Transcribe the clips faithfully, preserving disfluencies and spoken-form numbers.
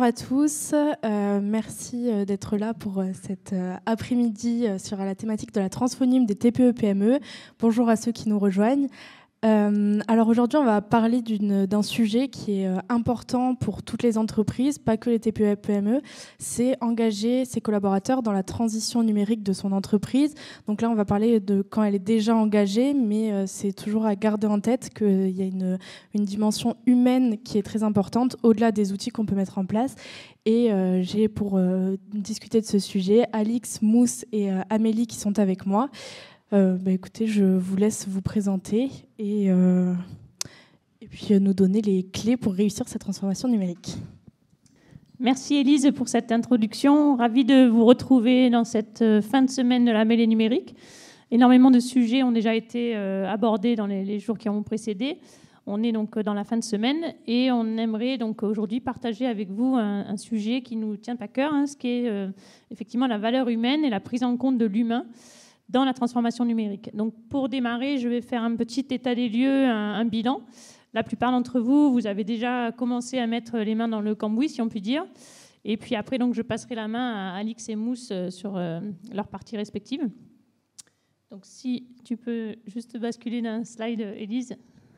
à tous, euh, merci d'être là pour cet après-midi sur la thématique de la transphonime des T P E P M E. Bonjour à ceux qui nous rejoignent. Euh, alors aujourd'hui, on va parler d'une, d'un sujet qui est important pour toutes les entreprises, pas que les T P E P M E, c'est engager ses collaborateurs dans la transition numérique de son entreprise. Donc là, on va parler de quand elle est déjà engagée, mais euh, c'est toujours à garder en tête qu'il y a une, une dimension humaine qui est très importante, au-delà des outils qu'on peut mettre en place. Et euh, j'ai pour euh, discuter de ce sujet Alix, Mousse et euh, Amélie qui sont avec moi. Euh, bah écoutez, je vous laisse vous présenter et, euh, et puis nous donner les clés pour réussir cette transformation numérique. Merci Élise pour cette introduction. Ravie de vous retrouver dans cette fin de semaine de la mêlée numérique. Énormément de sujets ont déjà été abordés dans les, les jours qui ont précédé. On est donc dans la fin de semaine et on aimerait donc aujourd'hui partager avec vous un, un sujet qui nous tient à cœur, hein, ce qui est euh, effectivement la valeur humaine et la prise en compte de l'humain dans la transformation numérique. Donc pour démarrer, je vais faire un petit état des lieux, un, un bilan. La plupart d'entre vous, vous avez déjà commencé à mettre les mains dans le cambouis, si on peut dire. Et puis après, donc, je passerai la main à Alix et Mousse sur euh, leurs parties respectives. Donc si tu peux juste basculer d'un slide, Élise.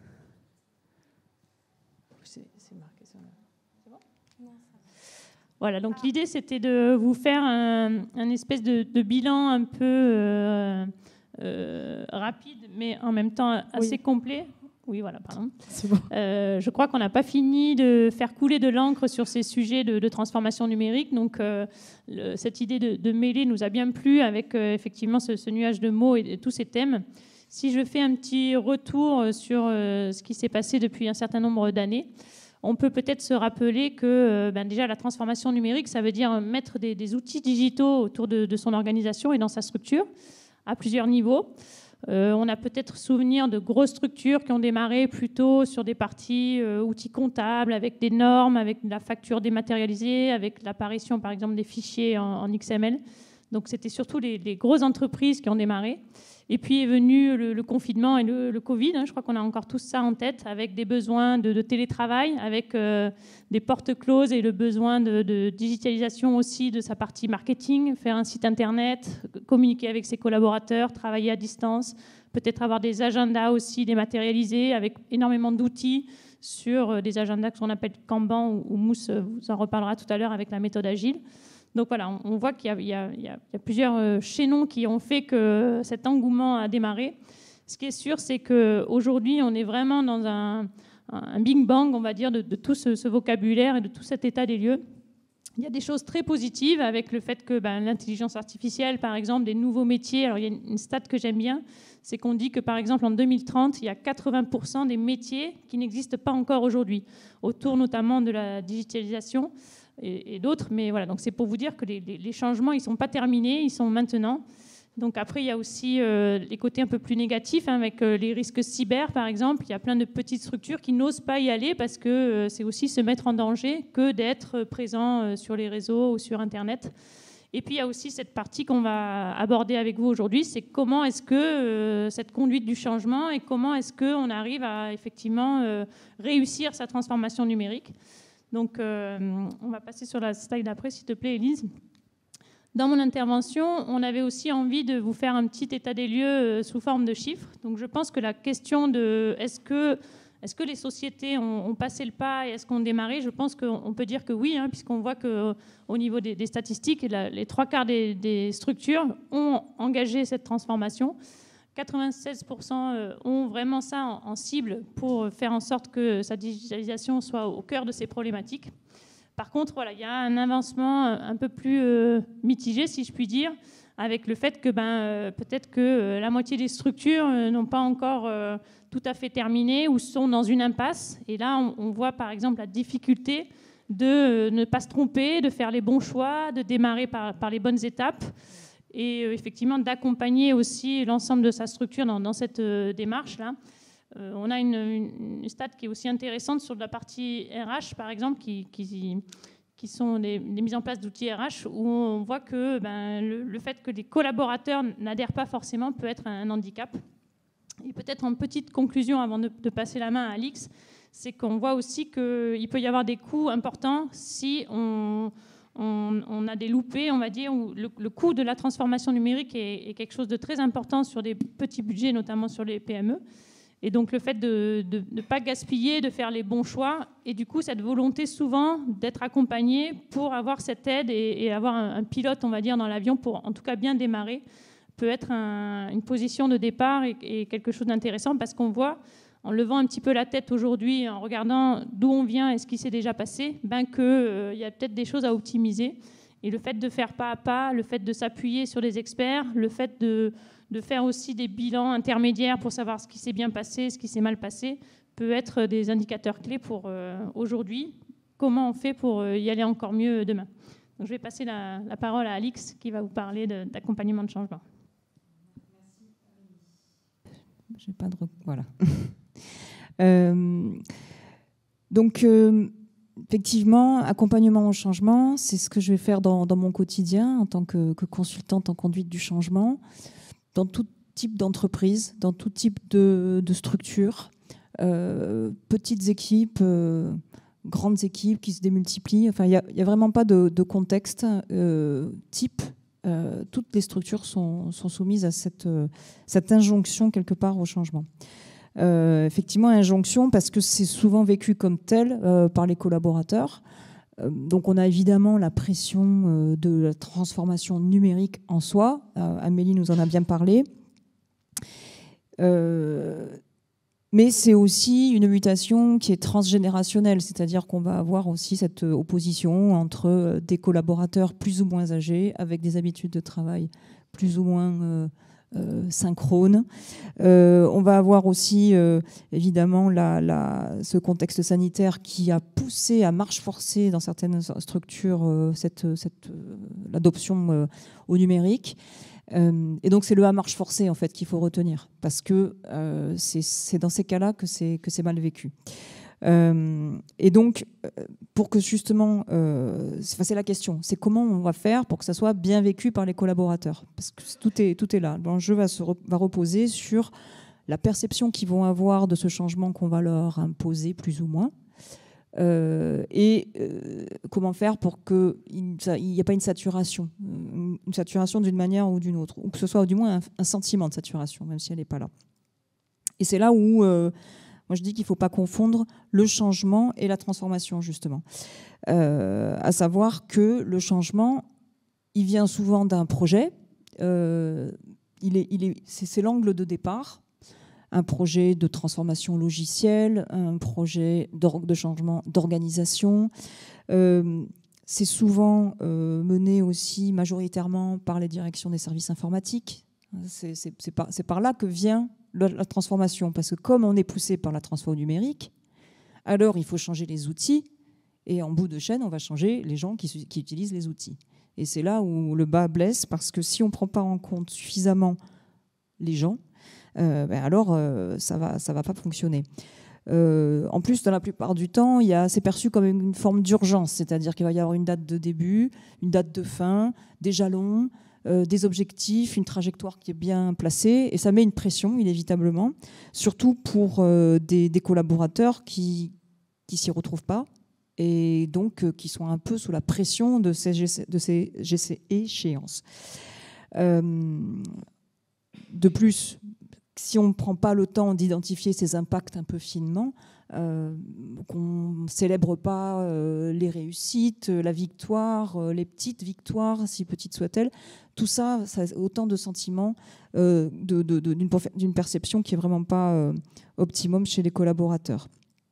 C'est, c'est marqué ça là. C'est bon ? Non, ça va. Voilà, donc ah. L'idée, c'était de vous faire un, un espèce de, de bilan un peu euh, euh, rapide, mais en même temps assez oui. complet. Oui, voilà, pardon. C'est bon. Euh, je crois qu'on n'a pas fini de faire couler de l'encre sur ces sujets de, de transformation numérique. Donc, euh, le, cette idée de, de mêler nous a bien plu avec euh, effectivement ce, ce nuage de mots et, et tous ces thèmes. Si je fais un petit retour sur euh, ce qui s'est passé depuis un certain nombre d'années, on peut peut-être se rappeler que euh, ben déjà la transformation numérique, ça veut dire mettre des, des outils digitaux autour de, de son organisation et dans sa structure à plusieurs niveaux. Euh, on a peut-être souvenir de grosses structures qui ont démarré plutôt sur des parties euh, outils comptables, avec des normes, avec la facture dématérialisée, avec l'apparition par exemple des fichiers en, en X M L. Donc c'était surtout les, les grosses entreprises qui ont démarré. Et puis est venu le, le confinement et le, le Covid. Hein, je crois qu'on a encore tous ça en tête, avec des besoins de, de télétravail, avec euh, des portes closes et le besoin de, de digitalisation aussi de sa partie marketing, faire un site internet, communiquer avec ses collaborateurs, travailler à distance, peut-être avoir des agendas aussi dématérialisés avec énormément d'outils sur des agendas qu'on appelle Kanban ou, ou Mousse vous en reparlera tout à l'heure avec la méthode agile. Donc voilà, on voit qu'il y a, il y a, il y a plusieurs chaînons qui ont fait que cet engouement a démarré. Ce qui est sûr, c'est qu'aujourd'hui, on est vraiment dans un, un big bang, on va dire, de, de tout ce, ce vocabulaire et de tout cet état des lieux. Il y a des choses très positives avec le fait que ben, l'intelligence artificielle, par exemple, des nouveaux métiers. Alors il y a une stat que j'aime bien, c'est qu'on dit que par exemple en deux mille trente, il y a quatre-vingts pour cent des métiers qui n'existent pas encore aujourd'hui, autour notamment de la digitalisation. Et, et d'autres, mais voilà, donc c'est pour vous dire que les, les, les changements, ils ne sont pas terminés, ils sont maintenant. Donc après, il y a aussi euh, les côtés un peu plus négatifs, hein, avec euh, les risques cyber, par exemple. Il y a plein de petites structures qui n'osent pas y aller parce que euh, c'est aussi se mettre en danger que d'être présent euh, sur les réseaux ou sur Internet. Et puis, il y a aussi cette partie qu'on va aborder avec vous aujourd'hui, c'est comment est-ce que euh, cette conduite du changement et comment est-ce qu'on arrive à effectivement euh, réussir sa transformation numérique. Donc, euh, on va passer sur la slide d'après, s'il te plaît, Élise. Dans mon intervention, on avait aussi envie de vous faire un petit état des lieux euh, sous forme de chiffres. Donc, je pense que la question de est-ce que, est-ce que les sociétés ont, ont passé le pas et est-ce qu'on démarré, je pense qu'on peut dire que oui, hein, puisqu'on voit qu'au niveau des, des statistiques, la, les trois quarts des, des structures ont engagé cette transformation. quatre-vingt-seize pour cent ont vraiment ça en cible pour faire en sorte que sa digitalisation soit au cœur de ces problématiques. Par contre, voilà, il y a un avancement un peu plus euh, mitigé, si je puis dire, avec le fait que ben, euh, peut-être que euh, la moitié des structures euh, n'ont pas encore euh, tout à fait terminé ou sont dans une impasse. Et là, on, on voit par exemple la difficulté de euh, ne pas se tromper, de faire les bons choix, de démarrer par, par les bonnes étapes. Et euh, effectivement d'accompagner aussi l'ensemble de sa structure dans, dans cette euh, démarche-là. Euh, on a une, une, une stat qui est aussi intéressante sur la partie R H, par exemple, qui, qui, qui sont des, des mises en place d'outils R H, où on voit que ben, le, le fait que les collaborateurs n'adhèrent pas forcément peut être un, un handicap. Et peut-être en petite conclusion, avant de, de passer la main à Alix, c'est qu'on voit aussi qu'il peut y avoir des coûts importants si on, on, on a des loupés, on va dire, où le, le coût de la transformation numérique est, est quelque chose de très important sur des petits budgets, notamment sur les P M E. Et donc le fait de ne pas gaspiller, de faire les bons choix, et du coup cette volonté souvent d'être accompagné pour avoir cette aide et, et avoir un, un pilote, on va dire, dans l'avion pour en tout cas bien démarrer, peut être un, une position de départ et, et quelque chose d'intéressant, parce qu'on voit, en levant un petit peu la tête aujourd'hui, en regardant d'où on vient et ce qui s'est déjà passé, ben qu'il euh, y a peut-être des choses à optimiser. Et le fait de faire pas à pas, le fait de s'appuyer sur des experts, le fait de, de faire aussi des bilans intermédiaires pour savoir ce qui s'est bien passé, ce qui s'est mal passé, peut être des indicateurs clés pour euh, aujourd'hui. Comment on fait pour y aller encore mieux demain? Donc, je vais passer la, la parole à Alix qui va vous parler de, d'accompagnement de changement. J'ai pas de... Voilà. euh, donc... Euh... Effectivement, accompagnement au changement, c'est ce que je vais faire dans, dans mon quotidien en tant que, que consultante en conduite du changement, dans tout type d'entreprise, dans tout type de, de structure, euh, petites équipes, euh, grandes équipes qui se démultiplient. Enfin, il n'y a, a vraiment pas de, de contexte euh, type. Euh, toutes les structures sont, sont soumises à cette, euh, cette injonction quelque part au changement. Euh, effectivement, injonction parce que c'est souvent vécu comme tel euh, par les collaborateurs. Euh, donc on a évidemment la pression euh, de la transformation numérique en soi. Euh, Amélie nous en a bien parlé. Euh, mais c'est aussi une mutation qui est transgénérationnelle, c'est-à-dire qu'on va avoir aussi cette opposition entre des collaborateurs plus ou moins âgés avec des habitudes de travail plus ou moins euh, Euh, synchrone. Euh, on va avoir aussi euh, évidemment la, la, ce contexte sanitaire qui a poussé à marche forcée dans certaines structures euh, cette, cette, euh, l'adoption euh, au numérique. Euh, et donc c'est le à marche forcée en fait qu'il faut retenir, parce que euh, c'est, c'est dans ces cas-là que c'est, que c'est mal vécu. Euh, et donc, pour que justement, euh, c'est la question, c'est comment on va faire pour que ça soit bien vécu par les collaborateurs, parce que tout est, tout est là. L'enjeu va, se, va reposer sur la perception qu'ils vont avoir de ce changement qu'on va leur imposer, plus ou moins, euh, et euh, comment faire pour qu'il n'y ait pas une saturation, une saturation d'une manière ou d'une autre, ou que ce soit du moins un, un sentiment de saturation, même si elle n'est pas là. Et c'est là où... Euh, Moi, je dis qu'il ne faut pas confondre le changement et la transformation, justement. Euh, à savoir que le changement, il vient souvent d'un projet. Euh, il est, il est, c'est, c'est l'angle de départ. Un projet de transformation logicielle, un projet de changement d'organisation. Euh, c'est souvent euh, mené aussi majoritairement par les directions des services informatiques. C'est, c'est, c'est, par, c'est par là que vient la transformation, parce que comme on est poussé par la transformation numérique, alors il faut changer les outils, et en bout de chaîne, on va changer les gens qui, qui utilisent les outils. Et c'est là où le bas blesse, parce que si on ne prend pas en compte suffisamment les gens, euh, ben alors euh, ça va, ça va pas fonctionner. Euh, en plus, dans la plupart du temps, il y a, c'est perçu comme une forme d'urgence, c'est-à-dire qu'il va y avoir une date de début, une date de fin, des jalons, Euh, des objectifs, une trajectoire qui est bien placée, et ça met une pression inévitablement, surtout pour euh, des, des collaborateurs qui qui s'y retrouvent pas et donc euh, qui sont un peu sous la pression de ces G C, de ces G C échéances. Euh, de plus, si on ne prend pas le temps d'identifier ces impacts un peu finement, euh, qu'on ne célèbre pas euh, les réussites, la victoire, euh, les petites victoires, si petites soient-elles, tout ça, ça a autant de sentiments euh, de, de, de, d'une, d'une perception qui n'est vraiment pas euh, optimum chez les collaborateurs.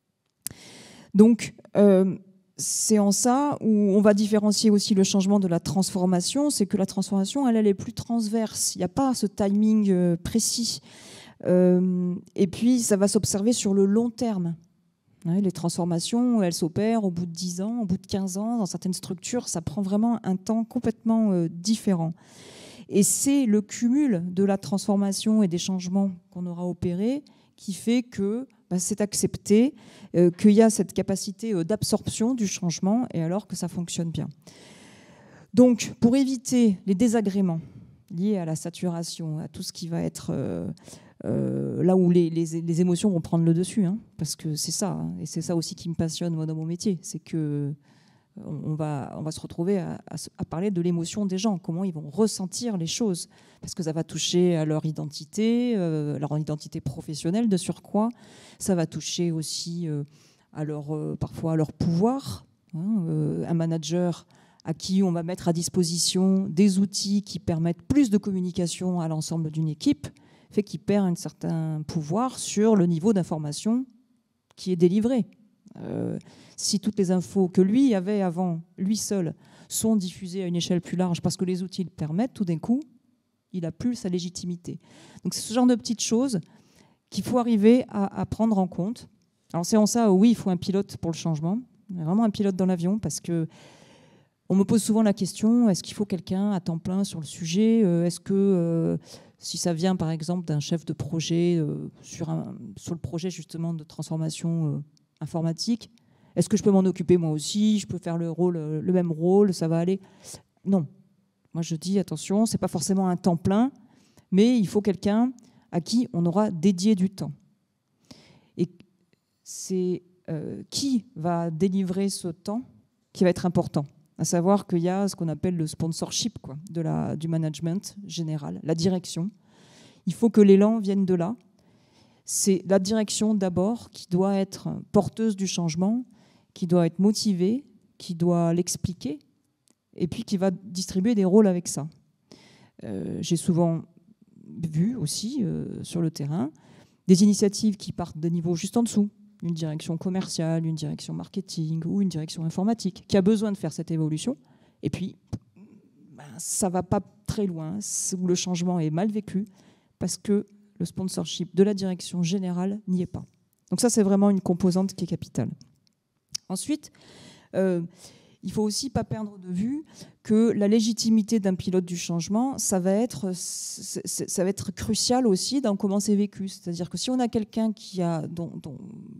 Donc, euh, c'est en ça où on va différencier aussi le changement de la transformation, c'est que la transformation, elle, elle est plus transverse. Il n'y a pas ce timing euh, précis. Euh, et puis, ça va s'observer sur le long terme. Ouais, les transformations, elles s'opèrent au bout de dix ans, au bout de quinze ans. Dans certaines structures, ça prend vraiment un temps complètement euh, différent. Et c'est le cumul de la transformation et des changements qu'on aura opérés qui fait que bah, c'est accepté, euh, qu'il y a cette capacité euh, d'absorption du changement, et alors que ça fonctionne bien. Donc, pour éviter les désagréments liées à la saturation, à tout ce qui va être euh, euh, là où les, les, les émotions vont prendre le dessus, hein, parce que c'est ça, hein, et c'est ça aussi qui me passionne moi dans mon métier, c'est que on va, on va se retrouver à, à, à parler de l'émotion des gens, comment ils vont ressentir les choses, parce que ça va toucher à leur identité, euh, leur identité professionnelle de surcroît, ça va toucher aussi euh, à leur, euh, parfois à leur pouvoir, hein, euh, un manager à qui on va mettre à disposition des outils qui permettent plus de communication à l'ensemble d'une équipe, fait qu'il perd un certain pouvoir sur le niveau d'information qui est délivré. Euh, si toutes les infos que lui avait avant, lui seul, sont diffusées à une échelle plus large parce que les outils le permettent, tout d'un coup, il n'a plus sa légitimité. Donc c'est ce genre de petites choses qu'il faut arriver à, à prendre en compte. Alors c'est en ça, oui, il faut un pilote pour le changement, vraiment un pilote dans l'avion, parce que on me pose souvent la question, est-ce qu'il faut quelqu'un à temps plein sur le sujet ? Est-ce que, euh, si ça vient par exemple d'un chef de projet euh, sur, un, sur le projet justement de transformation euh, informatique, est-ce que je peux m'en occuper moi aussi ? Je peux faire le, rôle, le même rôle, ça va aller ? Non. Moi je dis, attention, ce n'est pas forcément un temps plein, mais il faut quelqu'un à qui on aura dédié du temps. Et c'est euh, qui va délivrer ce temps qui va être important. À savoir qu'il y a ce qu'on appelle le sponsorship quoi, de la, du management général, la direction. Il faut que l'élan vienne de là. C'est la direction d'abord qui doit être porteuse du changement, qui doit être motivée, qui doit l'expliquer, et puis qui va distribuer des rôles avec ça. Euh, j'ai souvent vu aussi euh, sur le terrain des initiatives qui partent de niveaux juste en dessous, une direction commerciale, une direction marketing ou une direction informatique, qui a besoin de faire cette évolution. Et puis, ben, ça ne va pas très loin, où le changement est mal vécu, parce que le sponsorship de la direction générale n'y est pas. Donc ça, c'est vraiment une composante qui est capitale. Ensuite, euh, il ne faut aussi pas perdre de vue que la légitimité d'un pilote du changement, ça va être, ça va être crucial aussi dans comment c'est vécu. C'est-à-dire que si on a quelqu'un qui a, dont, dont,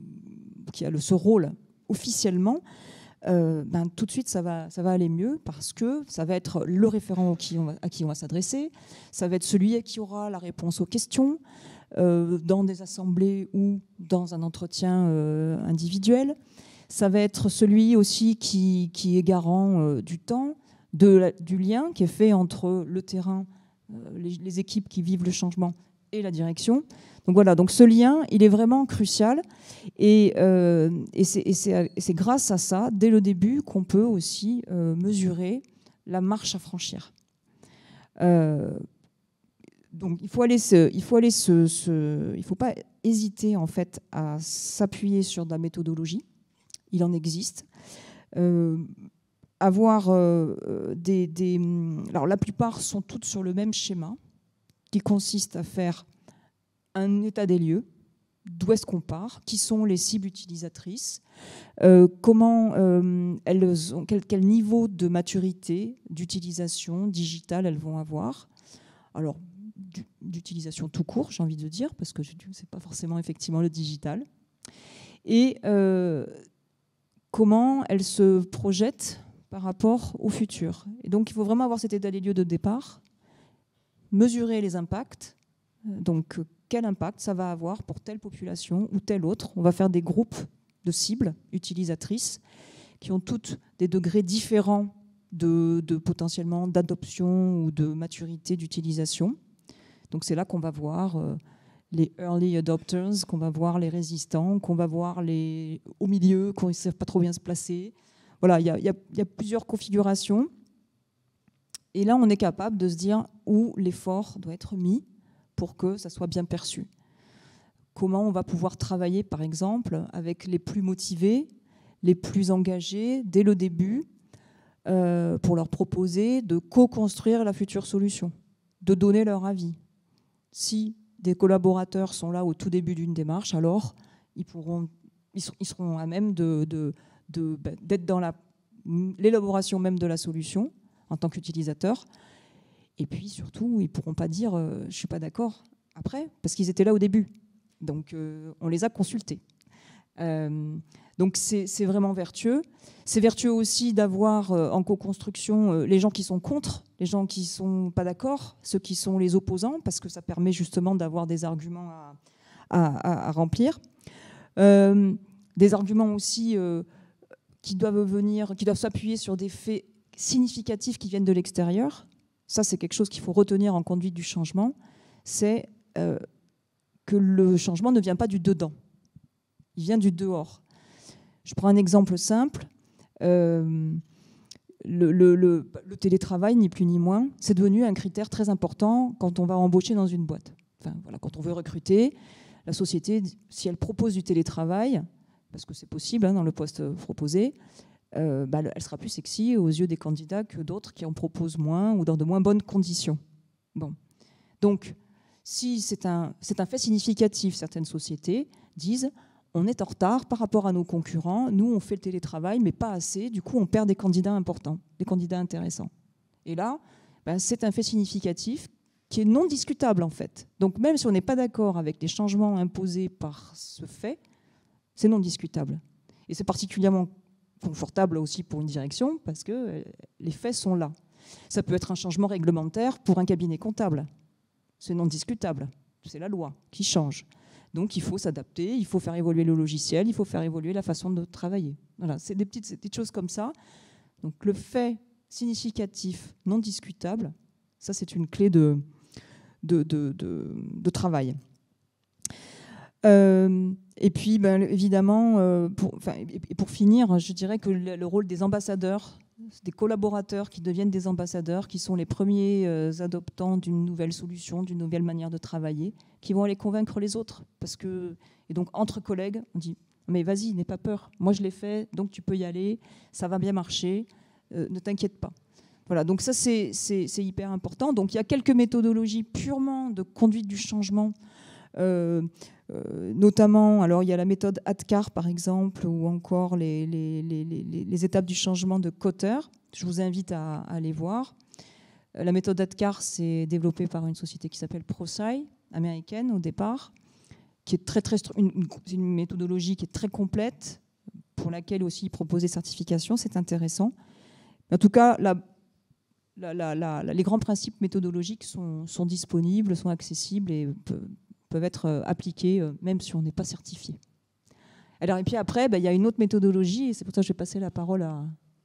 qui a le, ce rôle officiellement, euh, ben, tout de suite, ça va, ça va aller mieux parce que ça va être le référent à qui on va, à qui on va s'adresser, ça va être celui à qui aura la réponse aux questions, euh, dans des assemblées ou dans un entretien euh, individuel. Ça va être celui aussi qui, qui est garant euh, du temps, de la, du lien qui est fait entre le terrain, euh, les, les équipes qui vivent le changement et la direction. Donc voilà, donc ce lien, il est vraiment crucial. Et, euh, et, c'est, et, c'est, et c'est grâce à ça, dès le début, qu'on peut aussi euh, mesurer la marche à franchir. Euh, donc il faut aller se, il faut aller se, se, il faut pas hésiter en fait à s'appuyer sur de la méthodologie. Il en existe. Euh, avoir euh, des, des... Alors, la plupart sont toutes sur le même schéma, qui consiste à faire un état des lieux, d'où est-ce qu'on part, qui sont les cibles utilisatrices, euh, comment euh, elles ont, quel, quel niveau de maturité, d'utilisation digitale elles vont avoir. Alors, d'utilisation tout court, j'ai envie de dire, parce que ce n'est pas forcément effectivement le digital. Et... Euh, comment elles se projettent par rapport au futur. Et donc, il faut vraiment avoir cet état des lieux de départ, mesurer les impacts. Donc, quel impact ça va avoir pour telle population ou telle autre. On va faire des groupes de cibles utilisatrices qui ont toutes des degrés différents de, de potentiellement d'adoption ou de maturité d'utilisation. Donc, c'est là qu'on va voir... Euh, les early adopters, qu'on va voir les résistants, qu'on va voir les au milieu, qui ne savent pas trop bien se placer. Voilà, il y a, y a, y a plusieurs configurations. Et là, on est capable de se dire où l'effort doit être mis pour que ça soit bien perçu. Comment on va pouvoir travailler, par exemple, avec les plus motivés, les plus engagés, dès le début, euh, pour leur proposer de co-construire la future solution, de donner leur avis. Si des collaborateurs sont là au tout début d'une démarche, alors ils, pourront, ils, sont, ils seront à même de, de, de, d'être dans la, l'élaboration même de la solution en tant qu'utilisateurs. Et puis surtout, ils ne pourront pas dire euh, « je ne suis pas d'accord » après, parce qu'ils étaient là au début. Donc euh, on les a consultés. Euh, donc c'est vraiment vertueux. C'est vertueux aussi d'avoir euh, en co-construction euh, les gens qui sont contre, les gens qui ne sont pas d'accord, ceux qui sont les opposants, parce que ça permet justement d'avoir des arguments à, à, à remplir. Euh, des arguments aussi euh, qui doivent venir, qui doivent s'appuyer sur des faits significatifs qui viennent de l'extérieur. Ça, c'est quelque chose qu'il faut retenir en conduite du changement. C'est euh, que le changement ne vient pas du dedans, il vient du dehors. Je prends un exemple simple. Euh, le, le, le, le télétravail, ni plus ni moins, c'est devenu un critère très important quand on va embaucher dans une boîte. Enfin, voilà, quand on veut recruter, la société, si elle propose du télétravail, parce que c'est possible hein, dans le poste proposé, euh, bah, elle sera plus sexy aux yeux des candidats que d'autres qui en proposent moins ou dans de moins bonnes conditions. Bon. Donc, si c'est un, c'est un fait significatif, certaines sociétés disent on est en retard par rapport à nos concurrents, nous on fait le télétravail mais pas assez, du coup on perd des candidats importants, des candidats intéressants. Et là, ben, c'est un fait significatif qui est non discutable en fait. Donc même si on n'est pas d'accord avec les changements imposés par ce fait, c'est non discutable. Et c'est particulièrement confortable aussi pour une direction parce que les faits sont là. Ça peut être un changement réglementaire pour un cabinet comptable. C'est non discutable. C'est la loi qui change. Donc il faut s'adapter, il faut faire évoluer le logiciel, il faut faire évoluer la façon de travailler. Voilà, c'est des petites, des petites choses comme ça. Donc le fait significatif, non discutable, ça c'est une clé de, de, de, de, de travail. Euh, et puis ben, évidemment, euh, pour, enfin, et pour finir, je dirais que le, le rôle des ambassadeurs, des collaborateurs qui deviennent des ambassadeurs, qui sont les premiers euh, adoptants d'une nouvelle solution, d'une nouvelle manière de travailler, qui vont aller convaincre les autres. Parce que, et donc, entre collègues, on dit « mais vas-y, n'aie pas peur, moi je l'ai fait, donc tu peux y aller, ça va bien marcher, euh, ne t'inquiète pas ». Voilà, donc ça c'est hyper important. Donc il y a quelques méthodologies purement de conduite du changement, euh, euh, notamment, alors il y a la méthode A D C A R par exemple, ou encore les, les, les, les, les étapes du changement de Kotter. Je vous invite à, à aller voir. La méthode A D C A R, c'est développée par une société qui s'appelle ProSci, américaine au départ, qui est très, très, une, une méthodologie qui est très complète, pour laquelle aussi ils proposent des certifications, c'est intéressant. En tout cas, la, la, la, la, les grands principes méthodologiques sont, sont disponibles, sont accessibles et peuvent, peuvent être appliqués même si on n'est pas certifié. Alors, et puis après, ben, il y a une autre méthodologie, et c'est pour ça que je vais passer la parole à,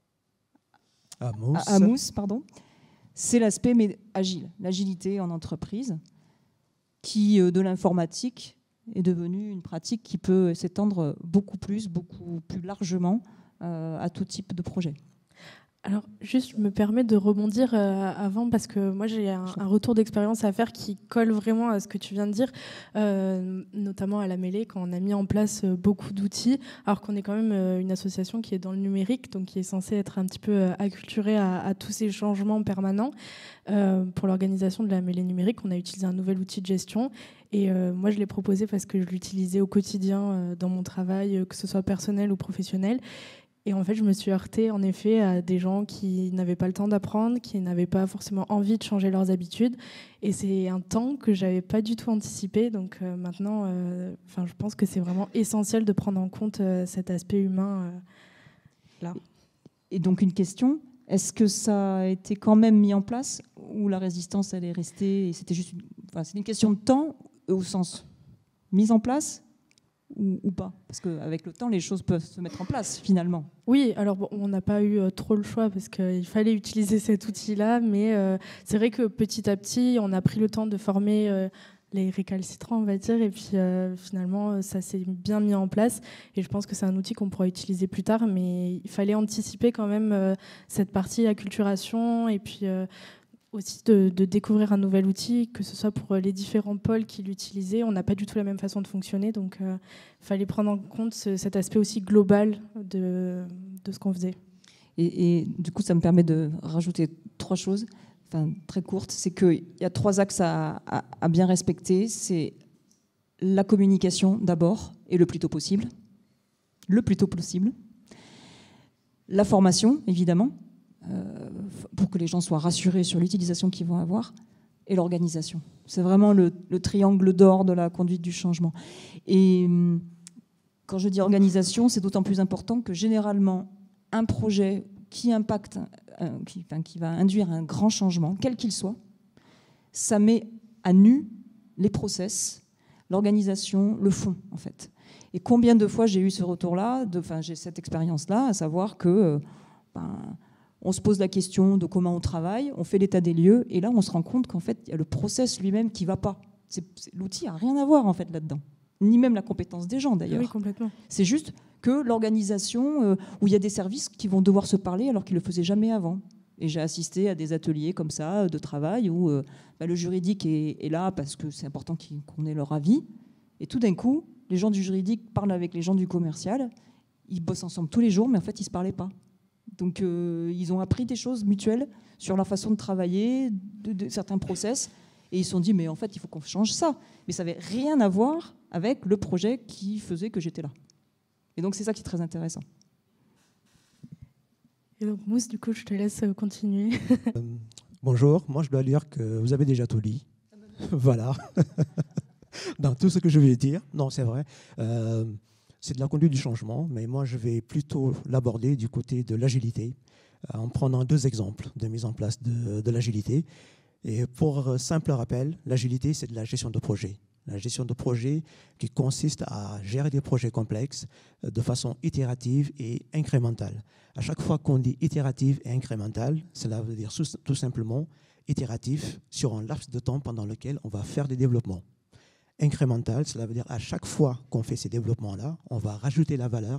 à Mousse. À, à Mousse, pardon. C'est l'aspect agile, l'agilité en entreprise, qui, de l'informatique, est devenue une pratique qui peut s'étendre beaucoup plus, beaucoup plus largement euh, à tout type de projet. Alors, juste, je me permets de rebondir euh, avant, parce que moi, j'ai un, un retour d'expérience à faire qui colle vraiment à ce que tu viens de dire, euh, notamment à la mêlée, quand on a mis en place euh, beaucoup d'outils, alors qu'on est quand même euh, une association qui est dans le numérique, donc qui est censée être un petit peu euh, acculturée à, à tous ces changements permanents. Euh, pour l'organisation de la mêlée numérique, on a utilisé un nouvel outil de gestion. Et euh, moi, je l'ai proposé parce que je l'utilisais au quotidien euh, dans mon travail, euh, que ce soit personnel ou professionnel. Et en fait, je me suis heurtée, en effet, à des gens qui n'avaient pas le temps d'apprendre, qui n'avaient pas forcément envie de changer leurs habitudes. Et c'est un temps que je n'avais pas du tout anticipé. Donc euh, maintenant, euh, je pense que c'est vraiment essentiel de prendre en compte euh, cet aspect humain euh, là. Et donc, une question, est-ce que ça a été quand même mis en place ou la résistance, elle est restée, et c'était juste une, enfin, c'est une question de temps au sens mise en place Ou, ou pas? Parce qu'avec le temps, les choses peuvent se mettre en place, finalement. Oui, alors bon, on n'a pas eu euh, trop le choix parce qu'il fallait utiliser cet outil-là, mais euh, c'est vrai que petit à petit, on a pris le temps de former euh, les récalcitrants, on va dire, et puis euh, finalement, ça s'est bien mis en place. Et je pense que c'est un outil qu'on pourra utiliser plus tard, mais il fallait anticiper quand même euh, cette partie acculturation et puis... Euh, aussi de, de découvrir un nouvel outil, que ce soit pour les différents pôles qui l'utilisaient. On n'a pas du tout la même façon de fonctionner, donc il euh, fallait prendre en compte ce, cet aspect aussi global de, de ce qu'on faisait. Et, et du coup, ça me permet de rajouter trois choses, enfin, très courtes. C'est qu'il y a trois axes à, à, à bien respecter. C'est la communication d'abord, et le plus tôt possible. Le plus tôt possible. La formation, évidemment, Euh, pour que les gens soient rassurés sur l'utilisation qu'ils vont avoir, et l'organisation. C'est vraiment le, le triangle d'or de la conduite du changement. Et Quand je dis organisation, c'est d'autant plus important que généralement, un projet qui impacte, euh, qui, enfin, qui va induire un grand changement, quel qu'il soit, ça met à nu les process, l'organisation, le fond, en fait. Et combien de fois j'ai eu ce retour-là, de, enfin, j'ai cette expérience-là, à savoir que euh, ben, on se pose la question de comment on travaille, on fait l'état des lieux, et là, on se rend compte qu'en fait, il y a le process lui-même qui ne va pas. C'est, c'est, l'outil n'a rien à voir, en fait, là-dedans. Ni même la compétence des gens, d'ailleurs. Oui, complètement. C'est juste que l'organisation, euh, où il y a des services qui vont devoir se parler alors qu'ils ne le faisaient jamais avant. Et j'ai assisté à des ateliers comme ça, de travail, où euh, bah, le juridique est, est là parce que c'est important qu'on ait leur avis. Et tout d'un coup, les gens du juridique parlent avec les gens du commercial. Ils bossent ensemble tous les jours, mais en fait, ils ne se parlaient pas. Donc, euh, ils ont appris des choses mutuelles sur leur façon de travailler, de, de certains process. Et ils se sont dit, mais en fait, il faut qu'on change ça. Mais ça n'avait rien à voir avec le projet qui faisait que j'étais là. Et donc, c'est ça qui est très intéressant. Et donc, Mousse, du coup, je te laisse continuer. euh, bonjour, moi je dois dire que vous avez déjà tout dit. Voilà. Dans tout ce que je vais dire. Non, c'est vrai. Euh, c'est de la conduite du changement, mais moi je vais plutôt l'aborder du côté de l'agilité, en prenant deux exemples de mise en place de, de l'agilité. Et pour simple rappel, l'agilité, c'est de la gestion de projet. La gestion de projet qui consiste à gérer des projets complexes de façon itérative et incrémentale. À chaque fois qu'on dit itérative et incrémentale, cela veut dire tout simplement itératif sur un laps de temps pendant lequel on va faire des développements. Incrémental, cela veut dire à chaque fois qu'on fait ces développements-là, on va rajouter la valeur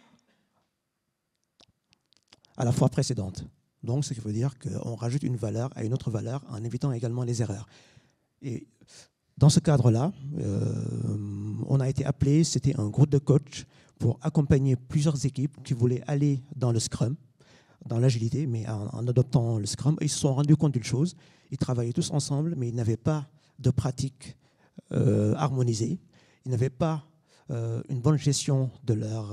à la fois précédente. Donc, ce qui veut dire qu'on rajoute une valeur à une autre valeur en évitant également les erreurs. Et dans ce cadre-là, euh, on a été appelé, c'était un groupe de coachs pour accompagner plusieurs équipes qui voulaient aller dans le Scrum, dans l'agilité, mais en, en adoptant le Scrum. Ils se sont rendus compte d'une chose, ils travaillaient tous ensemble, mais ils n'avaient pas de pratique euh, harmonisée, ils n'avaient pas euh, une bonne gestion de leur, euh,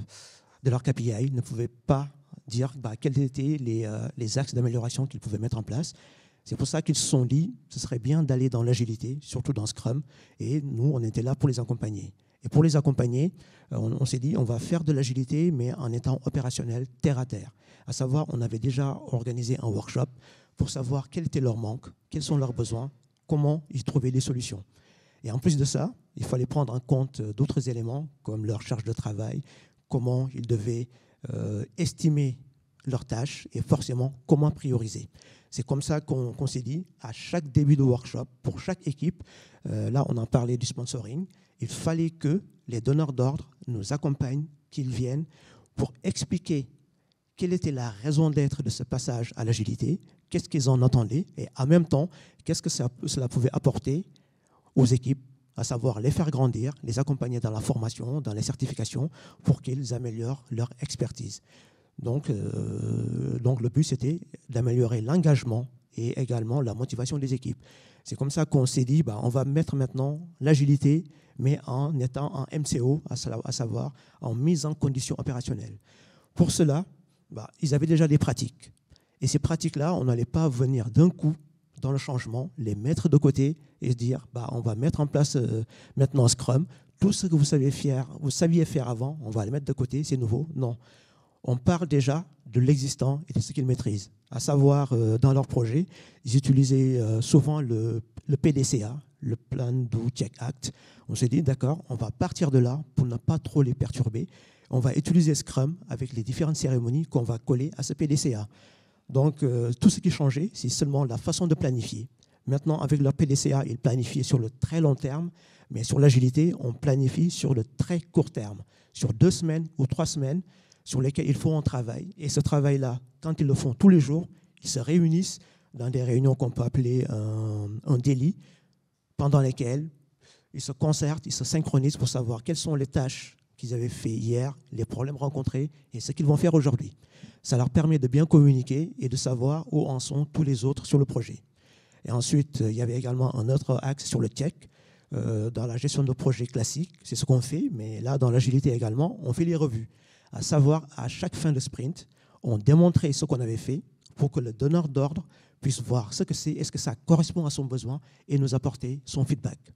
de leur K P I, ils ne pouvaient pas dire bah, quels étaient les, euh, les axes d'amélioration qu'ils pouvaient mettre en place. C'est pour ça qu'ils se sont dit ce serait bien d'aller dans l'agilité, surtout dans Scrum, et nous, on était là pour les accompagner. Et pour les accompagner, on, on s'est dit on va faire de l'agilité, mais en étant opérationnel, terre à terre. À savoir, on avait déjà organisé un workshop pour savoir quels étaient leurs manques, quels sont leurs besoins, comment ils trouvaient des solutions. Et en plus de ça, il fallait prendre en compte d'autres éléments, comme leur charge de travail, comment ils devaient euh, estimer leurs tâches et forcément comment prioriser. C'est comme ça qu'on, qu'on s'est dit, à chaque début de workshop, pour chaque équipe, euh, là on en parlait du sponsoring, il fallait que les donneurs d'ordre nous accompagnent, qu'ils viennent pour expliquer quelle était la raison d'être de ce passage à l'agilité, qu'est-ce qu'ils en entendaient et en même temps, qu'est-ce que ça, cela pouvait apporter aux équipes, à savoir les faire grandir, les accompagner dans la formation, dans les certifications, pour qu'ils améliorent leur expertise. Donc, euh, donc le but, c'était d'améliorer l'engagement et également la motivation des équipes. C'est comme ça qu'on s'est dit, bah, on va mettre maintenant l'agilité, mais en étant en M C O, à savoir en mise en condition opérationnelle. Pour cela, bah, ils avaient déjà des pratiques. Et ces pratiques-là, on n'allait pas venir d'un coup dans le changement, les mettre de côté et se dire, bah, on va mettre en place euh, maintenant Scrum. Tout ce que vous saviez faire, vous saviez faire avant, on va le mettre de côté, c'est nouveau. Non. On parle déjà de l'existant et de ce qu'ils maîtrisent. À savoir, euh, dans leur projet, ils utilisaient euh, souvent le, le P D C A, le Plan Do Check Act. On s'est dit, d'accord, on va partir de là pour ne pas trop les perturber. On va utiliser Scrum avec les différentes cérémonies qu'on va coller à ce P D C A. Donc, euh, tout ce qui changeait, c'est seulement la façon de planifier. Maintenant, avec leur P D C A, ils planifiaient sur le très long terme, mais sur l'agilité, on planifie sur le très court terme, sur deux semaines ou trois semaines, sur lesquels ils font un travail. Et ce travail-là, quand ils le font tous les jours, ils se réunissent dans des réunions qu'on peut appeler un, un daily, pendant lesquelles ils se concertent, ils se synchronisent pour savoir quelles sont les tâches qu'ils avaient fait hier, les problèmes rencontrés et ce qu'ils vont faire aujourd'hui. Ça leur permet de bien communiquer et de savoir où en sont tous les autres sur le projet. Et ensuite, il y avait également un autre axe sur le check. Euh, dans la gestion de projets classiques, c'est ce qu'on fait, mais là, dans l'agilité également, on fait les revues. À savoir, à chaque fin de sprint, on démontrait ce qu'on avait fait pour que le donneur d'ordre puisse voir ce que c'est, est-ce que ça correspond à son besoin et nous apporter son feedback.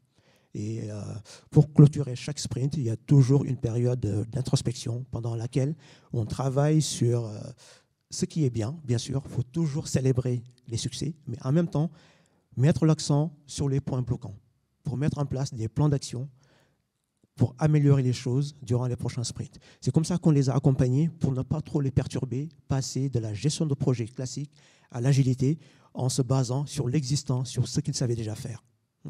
Et euh, pour clôturer chaque sprint, il y a toujours une période d'introspection pendant laquelle on travaille sur euh, ce qui est bien, bien sûr. Il faut toujours célébrer les succès, mais en même temps, mettre l'accent sur les points bloquants pour mettre en place des plans d'action pour améliorer les choses durant les prochains sprints. C'est comme ça qu'on les a accompagnés pour ne pas trop les perturber, passer de la gestion de projet classique à l'agilité en se basant sur l'existant, sur ce qu'ils savaient déjà faire.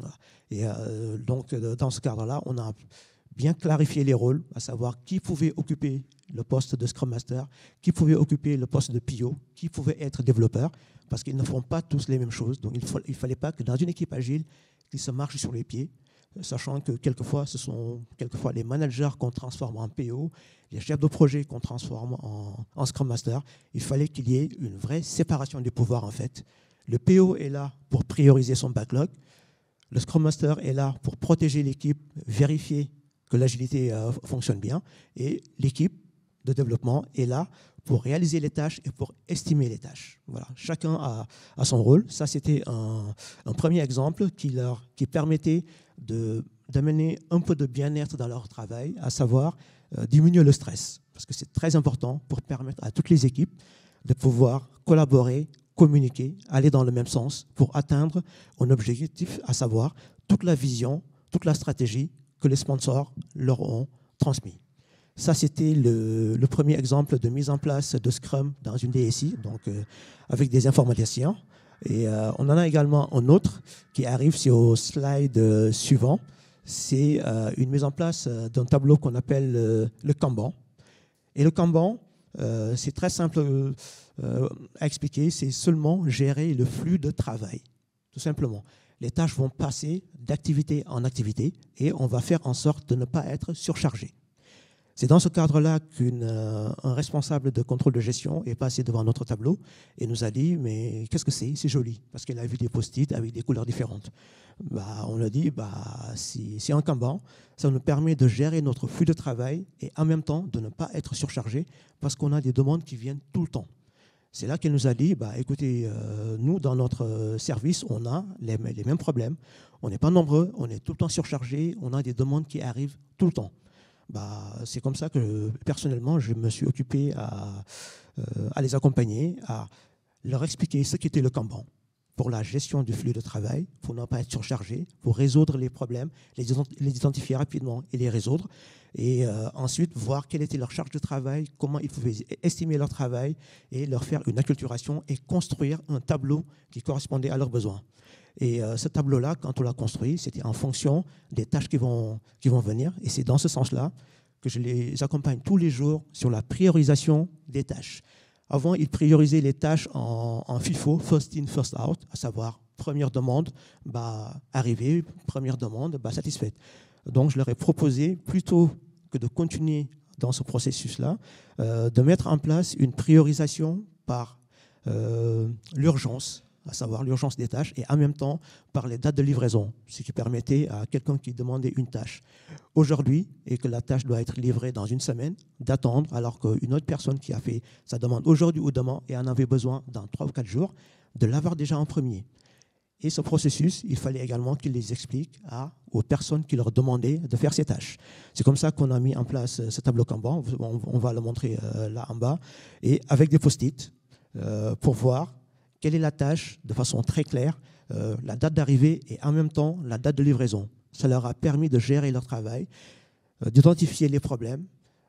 Et euh, donc, dans ce cadre-là, on a bien clarifié les rôles, à savoir qui pouvait occuper le poste de Scrum Master, qui pouvait occuper le poste de P O, qui pouvait être développeur, parce qu'ils ne font pas tous les mêmes choses. Donc, il ne fallait pas que dans une équipe agile, qu'ils se marchent sur les pieds, sachant que quelquefois, ce sont quelquefois les managers qu'on transforme en P O, les chefs de projet qu'on transforme en, en Scrum Master. Il fallait qu'il y ait une vraie séparation des pouvoirs, en fait. Le P O est là pour prioriser son backlog. Le Scrum Master est là pour protéger l'équipe, vérifier que l'agilité euh, fonctionne bien. Et l'équipe de développement est là pour réaliser les tâches et pour estimer les tâches. Voilà. Chacun a, a son rôle. Ça, c'était un, un premier exemple qui, leur, qui permettait de, d'amener un peu de bien-être dans leur travail, à savoir euh, diminuer le stress. Parce que c'est très important pour permettre à toutes les équipes de pouvoir collaborer, communiquer, aller dans le même sens pour atteindre un objectif, à savoir toute la vision, toute la stratégie que les sponsors leur ont transmis. Ça, c'était le, le premier exemple de mise en place de Scrum dans une D S I, donc euh, avec des informaticiens. Et euh, on en a également un autre qui arrive, c'est au slide euh, suivant. C'est euh, une mise en place d'un tableau qu'on appelle euh, le Kanban. Et le Kanban, euh, c'est très simple euh, à expliquer, c'est seulement gérer le flux de travail, tout simplement. Les tâches vont passer d'activité en activité et on va faire en sorte de ne pas être surchargé. C'est dans ce cadre-là qu'un euh, responsable de contrôle de gestion est passé devant notre tableau et nous a dit « mais qu'est-ce que c'est? C'est joli » parce qu'elle a vu des post-it avec des couleurs différentes. Bah, on a dit bah, « c'est un Kanban, ça nous permet de gérer notre flux de travail et en même temps de ne pas être surchargé parce qu'on a des demandes qui viennent tout le temps. » C'est là qu'elle nous a dit bah, « écoutez, euh, nous, dans notre service, on a les, les mêmes problèmes. On n'est pas nombreux, on est tout le temps surchargé, on a des demandes qui arrivent tout le temps. » Bah, c'est comme ça que, personnellement, je me suis occupé à, euh, à les accompagner, à leur expliquer ce qu'était le Kanban pour la gestion du flux de travail, pour ne pas être surchargé, pour résoudre les problèmes, les, les identifier rapidement et les résoudre. Et euh, ensuite, voir quelle était leur charge de travail, comment ils pouvaient estimer leur travail et leur faire une acculturation et construire un tableau qui correspondait à leurs besoins. Et euh, ce tableau-là, quand on l'a construit, c'était en fonction des tâches qui vont, qui vont venir. Et c'est dans ce sens-là que je les accompagne tous les jours sur la priorisation des tâches. Avant, ils priorisaient les tâches en, en FIFO, first in, first out, à savoir première demande, bah, arrivée, première demande, bah, satisfaite. Donc, je leur ai proposé, plutôt que de continuer dans ce processus-là, euh, de mettre en place une priorisation par euh, l'urgence, à savoir l'urgence des tâches, et en même temps par les dates de livraison, ce qui permettait à quelqu'un qui demandait une tâche aujourd'hui et que la tâche doit être livrée dans une semaine, d'attendre, alors qu'une autre personne qui a fait sa demande aujourd'hui ou demain et en avait besoin dans trois ou quatre jours, de l'avoir déjà en premier. Et ce processus, il fallait également qu'il les explique à, aux personnes qui leur demandaient de faire ces tâches. C'est comme ça qu'on a mis en place ce tableau Kanban, on, on va le montrer euh, là en bas, et avec des post-it euh, pour voir quelle est la tâche de façon très claire, euh, la date d'arrivée et en même temps la date de livraison. Ça leur a permis de gérer leur travail, euh, d'identifier les problèmes,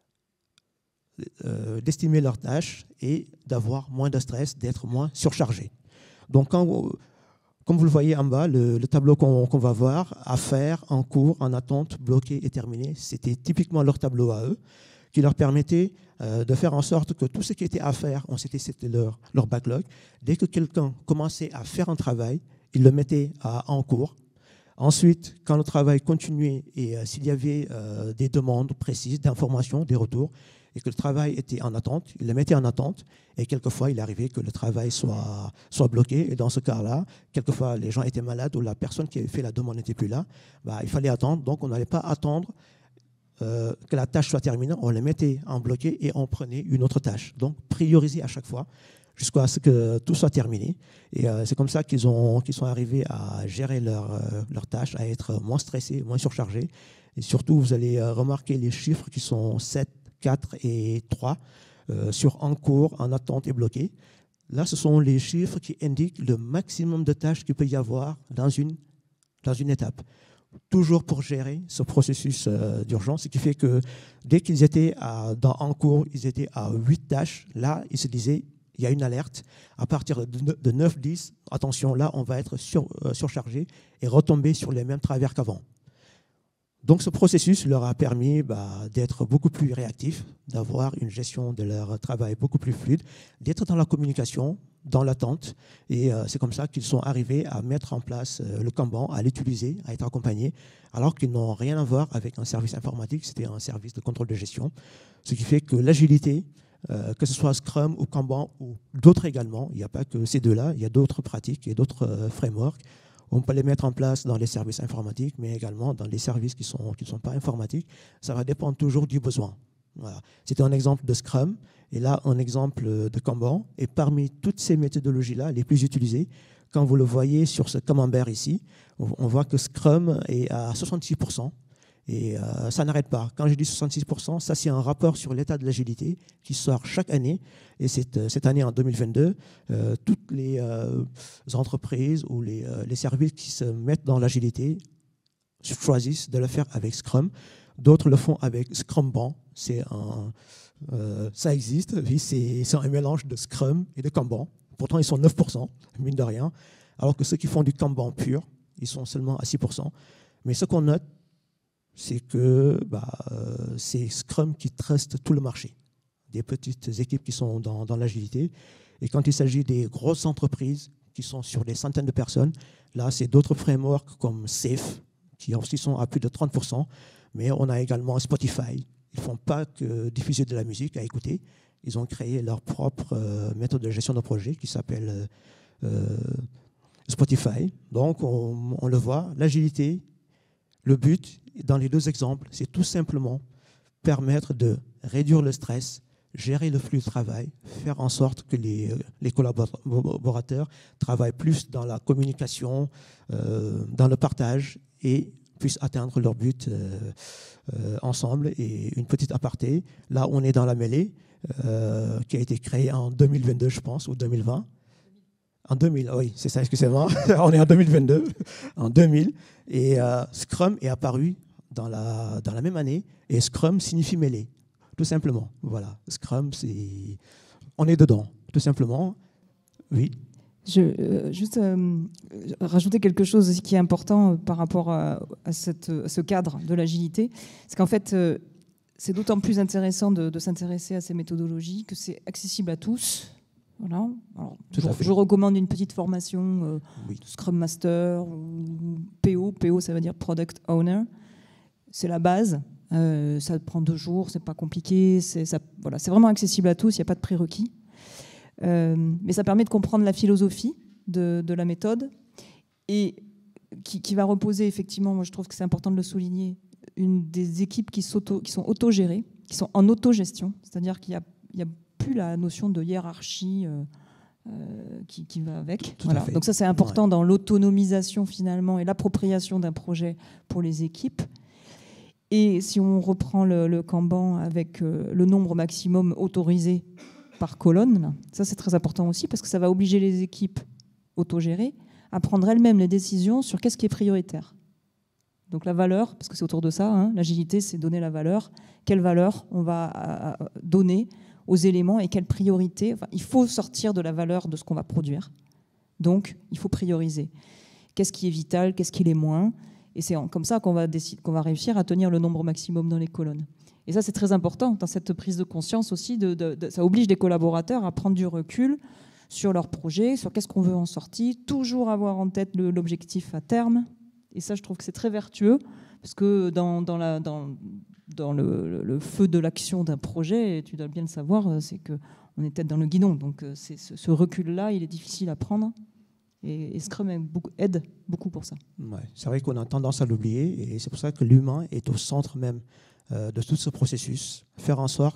euh, d'estimer leurs tâches et d'avoir moins de stress, d'être moins surchargé. Donc, quand, comme vous le voyez en bas, le, le tableau qu'on qu'on va voir, à faire, en cours, en attente, bloqué et terminé, c'était typiquement leur tableau à eux, qui leur permettait euh, de faire en sorte que tout ce qui était à faire, on c'était c'était leur, leur backlog. Dès que quelqu'un commençait à faire un travail, il le mettait à, en cours. Ensuite, quand le travail continuait et euh, s'il y avait euh, des demandes précises, d'informations, des retours, et que le travail était en attente, il le mettait en attente. Et quelquefois, il arrivait que le travail soit, soit bloqué. Et dans ce cas-là, quelquefois, les gens étaient malades ou la personne qui avait fait la demande n'était plus là. Bah, il fallait attendre. Donc, on n'allait pas attendre Euh, que la tâche soit terminée, on les mettait en bloqué et on prenait une autre tâche. Donc, prioriser à chaque fois jusqu'à ce que tout soit terminé. Et euh, c'est comme ça qu'ils ont, qu'ils sont arrivés à gérer leurs euh, leurs tâches, à être moins stressés, moins surchargés. Et surtout, vous allez euh, remarquer les chiffres qui sont sept, quatre et trois euh, sur en cours, en attente et bloqué. Là, ce sont les chiffres qui indiquent le maximum de tâches qu'il peut y avoir dans une, dans une étape. Toujours pour gérer ce processus euh, d'urgence, ce qui fait que dès qu'ils étaient à, dans, en cours, ils étaient à huit tâches. Là, ils se disaient, il y a une alerte. À partir de neuf dix, attention, là, on va être sur, euh, surchargé et retomber sur les mêmes travers qu'avant. Donc, ce processus leur a permis bah, d'être beaucoup plus réactifs, d'avoir une gestion de leur travail beaucoup plus fluide, d'être dans la communication, dans l'attente. Et euh, c'est comme ça qu'ils sont arrivés à mettre en place euh, le Kanban, à l'utiliser, à être accompagnés, alors qu'ils n'ont rien à voir avec un service informatique, c'était un service de contrôle de gestion. Ce qui fait que l'agilité, euh, que ce soit Scrum ou Kanban ou d'autres également, il n'y a pas que ces deux-là, il y a d'autres pratiques et d'autres euh, frameworks. On peut les mettre en place dans les services informatiques, mais également dans les services qui sont, qui ne sont pas informatiques. Ça va dépendre toujours du besoin. Voilà. C'était un exemple de Scrum, et là, un exemple de Kanban. Et parmi toutes ces méthodologies-là, les plus utilisées, quand vous le voyez sur ce camembert ici, on voit que Scrum est à soixante-six pour cent. Et euh, ça n'arrête pas. Quand je dis soixante-six pour cent, ça c'est un rapport sur l'état de l'agilité qui sort chaque année. Et cette, cette année, en deux mille vingt-deux, euh, toutes les euh, entreprises ou les, euh, les services qui se mettent dans l'agilité choisissent de le faire avec Scrum. D'autres le font avec Scrumban. C'est un, euh, ça existe, oui, c'est, c'est un mélange de Scrum et de Kanban. Pourtant, ils sont neuf pour cent, mine de rien. Alors que ceux qui font du Kanban pur, ils sont seulement à six pour cent. Mais ce qu'on note, c'est que bah, euh, c'est Scrum qui truste tout le marché. Des petites équipes qui sont dans, dans l'agilité. Et quand il s'agit des grosses entreprises qui sont sur des centaines de personnes, là, c'est d'autres frameworks comme Safe, qui aussi sont à plus de trente pour cent. Mais on a également Spotify. Ils ne font pas que diffuser de la musique à écouter. Ils ont créé leur propre euh, méthode de gestion de projet qui s'appelle euh, Spotify. Donc, on, on le voit, l'agilité, le but, dans les deux exemples, c'est tout simplement permettre de réduire le stress, gérer le flux de travail, faire en sorte que les, les collaborateurs travaillent plus dans la communication, euh, dans le partage et puissent atteindre leur but euh, euh, ensemble. Et une petite aparté, là on est dans la mêlée, euh, qui a été créée en deux mille vingt-deux, je pense, ou deux mille vingt. En deux mille, oui, c'est ça, excusez-moi. On est en deux mille vingt-deux, en deux mille. Et euh, Scrum est apparu dans la, dans la même année. Et Scrum signifie mêlée, tout simplement. Voilà, Scrum, c'est... on est dedans, tout simplement. Oui. Je euh, juste euh, rajouter quelque chose aussi qui est important par rapport à, à, cette, à ce cadre de l'agilité. C'est qu'en fait, euh, c'est d'autant plus intéressant de, de s'intéresser à ces méthodologies que c'est accessible à tous. Voilà. Alors, je, je recommande une petite formation euh, oui. Scrum Master ou P O. P O, ça veut dire Product Owner. C'est la base. Euh, ça prend deux jours, c'est pas compliqué. C'est, ça, voilà, c'est vraiment accessible à tous, il n'y a pas de prérequis. Euh, mais ça permet de comprendre la philosophie de, de la méthode et qui, qui va reposer effectivement, moi je trouve que c'est important de le souligner, une des équipes qui, qui sont autogérées, qui sont en autogestion, c'est-à-dire qu'il n'y a, il y a plus la notion de hiérarchie euh, euh, qui, qui va avec. Voilà. Donc ça c'est important ouais. dans l'autonomisation finalement et l'appropriation d'un projet pour les équipes. Et si on reprend le, le Kanban avec euh, le nombre maximum autorisé par colonne, ça c'est très important aussi parce que ça va obliger les équipes autogérées à prendre elles-mêmes les décisions sur qu'est-ce qui est prioritaire. Donc la valeur, parce que c'est autour de ça, hein, l'agilité c'est donner la valeur, quelle valeur on va donner aux éléments et quelle priorité. Enfin, il faut sortir de la valeur de ce qu'on va produire. Donc il faut prioriser. Qu'est-ce qui est vital, qu'est-ce qui l'est moins. Et c'est comme ça qu'on va, décider, qu'on va réussir à tenir le nombre maximum dans les colonnes. Et ça, c'est très important dans cette prise de conscience aussi. De, de, de, ça oblige les collaborateurs à prendre du recul sur leur projet, sur qu'est-ce qu'on veut en sortir, toujours avoir en tête le, l'objectif à terme. Et ça, je trouve que c'est très vertueux, parce que dans, dans, la, dans, dans le, le feu de l'action d'un projet, et tu dois bien le savoir, c'est qu'on est peut-être dans le guidon. Donc c'est, ce, ce recul-là, il est difficile à prendre. Et, et Scrum aide beaucoup, aide beaucoup pour ça. Ouais, c'est vrai qu'on a tendance à l'oublier, et c'est pour ça que l'humain est au centre même de tout ce processus, faire en sorte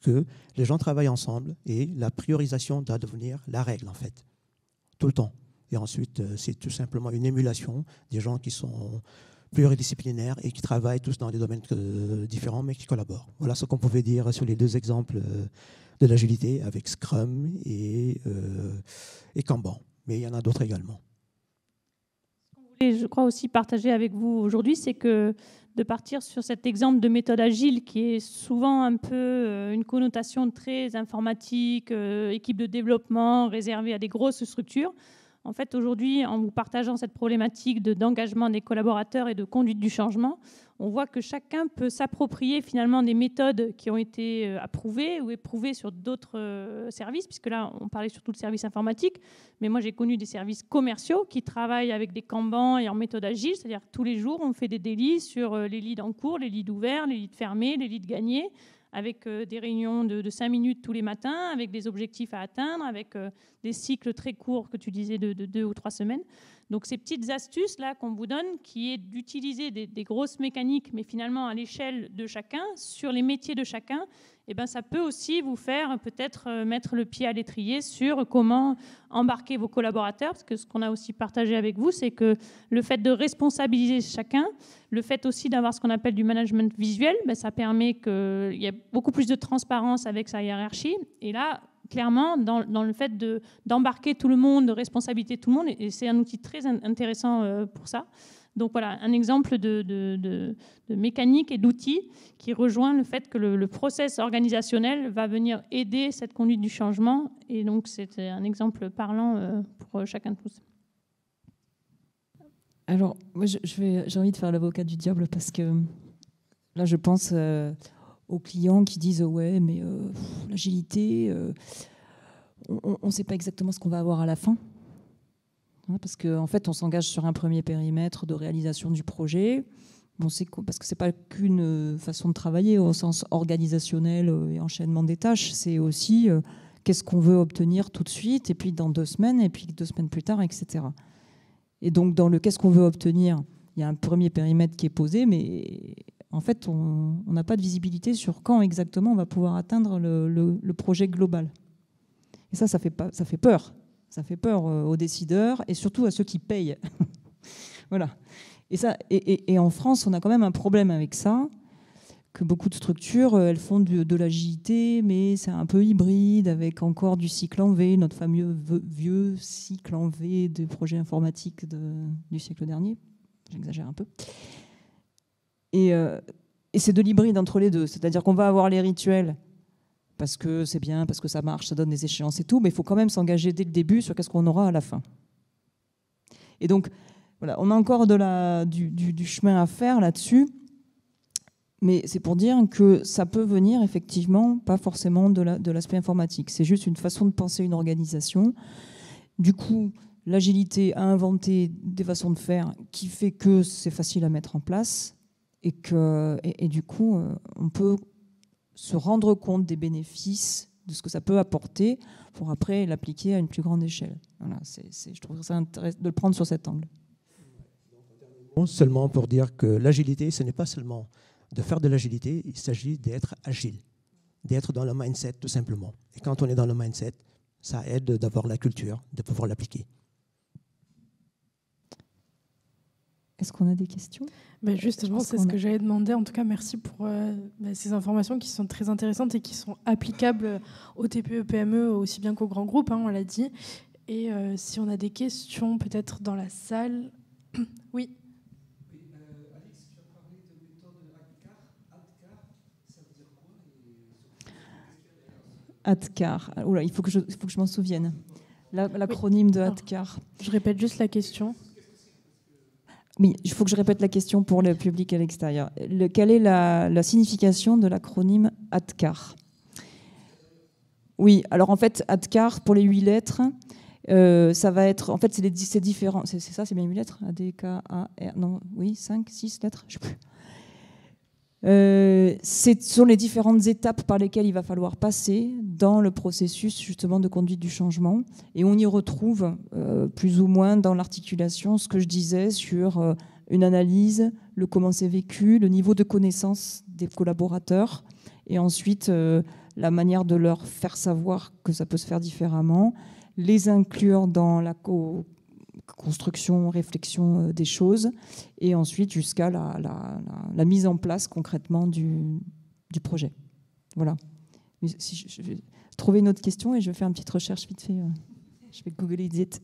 que les gens travaillent ensemble et la priorisation doit devenir la règle, en fait, tout le temps. Et ensuite, c'est tout simplement une émulation des gens qui sont pluridisciplinaires et qui travaillent tous dans des domaines différents, mais qui collaborent. Voilà ce qu'on pouvait dire sur les deux exemples de l'agilité avec Scrum et, euh, et Kanban. Mais il y en a d'autres également. Ce qu'on voulait, je crois, aussi partager avec vous aujourd'hui, c'est que de partir sur cet exemple de méthode agile qui est souvent un peu une connotation très informatique, euh, équipe de développement réservée à des grosses structures. En fait, aujourd'hui, en vous partageant cette problématique de, d'engagement des collaborateurs et de conduite du changement, on voit que chacun peut s'approprier finalement des méthodes qui ont été approuvées ou éprouvées sur d'autres services, puisque là, on parlait surtout de services informatiques, mais moi, j'ai connu des services commerciaux qui travaillent avec des Kanban et en méthode agile, c'est-à-dire tous les jours, on fait des délits sur les leads en cours, les leads ouverts, les leads fermés, les leads gagnés, avec des réunions de, de cinq minutes tous les matins, avec des objectifs à atteindre, avec des cycles très courts que tu disais de, de deux ou trois semaines. Donc ces petites astuces-là qu'on vous donne, qui est d'utiliser des, des grosses mécaniques, mais finalement à l'échelle de chacun, sur les métiers de chacun, eh ben, ça peut aussi vous faire peut-être mettre le pied à l'étrier sur comment embarquer vos collaborateurs, parce que ce qu'on a aussi partagé avec vous, c'est que le fait de responsabiliser chacun, le fait aussi d'avoir ce qu'on appelle du management visuel, ben, ça permet qu'il y ait beaucoup plus de transparence avec sa hiérarchie. Et là, clairement, dans, dans le fait de, d'embarquer tout le monde, de responsabiliser tout le monde, et c'est un outil très intéressant pour ça. Donc voilà, un exemple de, de, de, de mécanique et d'outils qui rejoint le fait que le, le process organisationnel va venir aider cette conduite du changement. Et donc c'est un exemple parlant pour chacun de tous. Alors, moi, je, je vais, j'ai envie de faire l'avocat du diable parce que là, je pense euh, aux clients qui disent « ouais, mais euh, pff, l'agilité, euh, on ne sait pas exactement ce qu'on va avoir à la fin ». Parce qu'en en fait, on s'engage sur un premier périmètre de réalisation du projet. On sait que, parce que ce n'est pas qu'une façon de travailler au sens organisationnel et enchaînement des tâches. C'est aussi euh, qu'est-ce qu'on veut obtenir tout de suite, et puis dans deux semaines, et puis deux semaines plus tard, et cetera. Et donc, dans le qu'est-ce qu'on veut obtenir, il y a un premier périmètre qui est posé, mais en fait, on n'a pas de visibilité sur quand exactement on va pouvoir atteindre le, le, le projet global. Et ça, ça fait, pas, ça fait peur. Ça fait peur aux décideurs et surtout à ceux qui payent. Voilà. Et, ça, et, et, et en France, on a quand même un problème avec ça, que beaucoup de structures, elles font de, de l'agilité, mais c'est un peu hybride, avec encore du cycle en V, notre fameux vieux cycle en V des projets informatiques de, du siècle dernier. J'exagère un peu. Et, euh, et c'est de l'hybride entre les deux. C'est-à-dire qu'on va avoir les rituels, parce que c'est bien, parce que ça marche, ça donne des échéances et tout, mais il faut quand même s'engager dès le début sur qu'est-ce qu'on aura à la fin. Et donc, voilà, on a encore de la, du, du, du chemin à faire là-dessus, mais c'est pour dire que ça peut venir effectivement, pas forcément de, la, de l'aspect informatique. C'est juste une façon de penser une organisation. Du coup, l'agilité a inventé des façons de faire qui fait que c'est facile à mettre en place et, que, et, et du coup, on peut se rendre compte des bénéfices, de ce que ça peut apporter, pour après l'appliquer à une plus grande échelle. Voilà, c'est, c'est, je trouve ça intéressant de le prendre sur cet angle. Seulement pour dire que l'agilité, ce n'est pas seulement de faire de l'agilité, il s'agit d'être agile, d'être dans le mindset tout simplement. Et quand on est dans le mindset, ça aide d'avoir la culture, de pouvoir l'appliquer. Est-ce qu'on a des questions ? Ben justement, c'est ce que j'allais demander. En tout cas, merci pour euh, ben ces informations qui sont très intéressantes et qui sont applicables aux T P E P M E aussi bien qu'aux grands groupes, hein, on l'a dit. Et euh, si on a des questions peut-être dans la salle. Oui. Oui euh, Alix, tu as parlé de méthode ADKAR. ADKAR, ça veut dire quoi? ADKAR. Oula, il faut que je, il faut que je m'en souvienne. La, l'acronyme de ADKAR. Je répète juste la question. Oui, il faut que je répète la question pour le public à l'extérieur. Le, quelle est la, la signification de l'acronyme ADKAR ? Oui, alors en fait, ADKAR, pour les huit lettres, euh, ça va être... En fait, c'est, les, c'est différent. C'est, c'est ça, c'est bien huit lettres ? A, D, K, A, R... Non, oui, cinq, six lettres ? Je ne sais plus. Euh, ce sont les différentes étapes par lesquelles il va falloir passer dans le processus justement de conduite du changement. Et on y retrouve euh, plus ou moins dans l'articulation ce que je disais sur euh, une analyse, le comment c'est vécu, le niveau de connaissance des collaborateurs, et ensuite euh, la manière de leur faire savoir que ça peut se faire différemment, les inclure dans la co construction, réflexion des choses, et ensuite jusqu'à la, la, la, la mise en place concrètement du, du projet. Voilà. Si je, je vais trouver une autre question et je vais faire une petite recherche vite fait. Je vais Google it.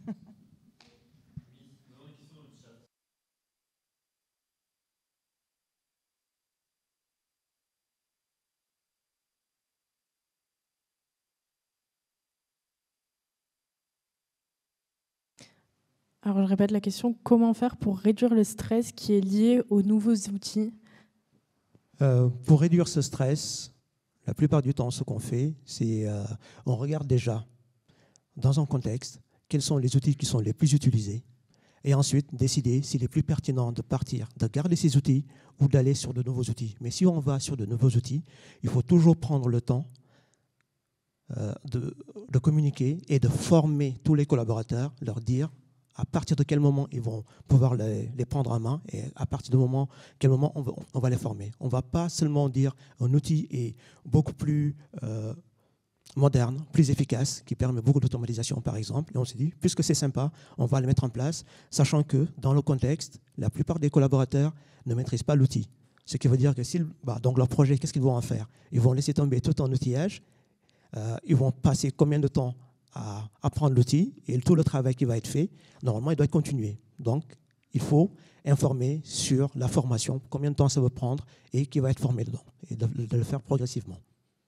Alors, je répète la question, comment faire pour réduire le stress qui est lié aux nouveaux outils ? euh, Pour réduire ce stress, la plupart du temps, ce qu'on fait, c'est euh, on regarde déjà, dans un contexte, quels sont les outils qui sont les plus utilisés, et ensuite décider s'il est plus pertinent de partir, de garder ces outils ou d'aller sur de nouveaux outils. Mais si on va sur de nouveaux outils, il faut toujours prendre le temps euh, de, de communiquer et de former tous les collaborateurs, leur dire à partir de quel moment ils vont pouvoir les, les prendre en main et à partir de moment, quel moment on va, on va les former. On ne va pas seulement dire un outil est beaucoup plus euh, moderne, plus efficace, qui permet beaucoup d'automatisation par exemple, et on s'est dit, puisque c'est sympa, on va le mettre en place, sachant que dans le contexte, la plupart des collaborateurs ne maîtrisent pas l'outil. Ce qui veut dire que s'ils, bah, donc leur projet, qu'est-ce qu'ils vont en faire? Ils vont laisser tomber tout en outillage, euh, ils vont passer combien de temps à apprendre l'outil et tout le travail qui va être fait, normalement, il doit être continué. Donc, il faut informer sur la formation, combien de temps ça va prendre et qui va être formé dedans, et de, de le faire progressivement.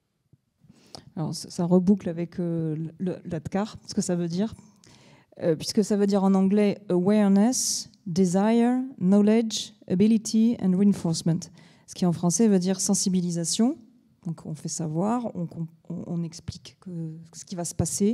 Alors, ça reboucle avec euh, l'A D C A R, ce que ça veut dire, euh, puisque ça veut dire en anglais « awareness, desire, knowledge, ability and reinforcement », ce qui en français veut dire sensibilisation. Donc on fait savoir, on, on, on explique que, ce qui va se passer.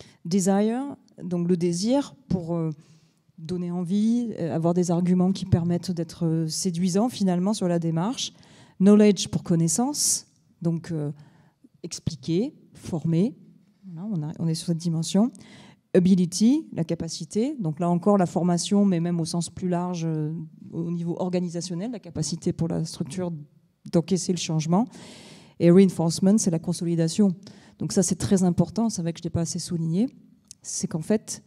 Desire, donc le désir pour euh, donner envie, avoir des arguments qui permettent d'être séduisants finalement sur la démarche. Knowledge pour connaissance, donc euh, expliquer, former. Voilà, on, a, on est sur cette dimension. Ability, la capacité. Donc là encore la formation, mais même au sens plus large, euh, au niveau organisationnel, la capacité pour la structure d'encaisser le changement. Et reinforcement, c'est la consolidation. Donc ça, c'est très important, c'est vrai que je ne l'ai pas assez souligné. C'est qu'en fait,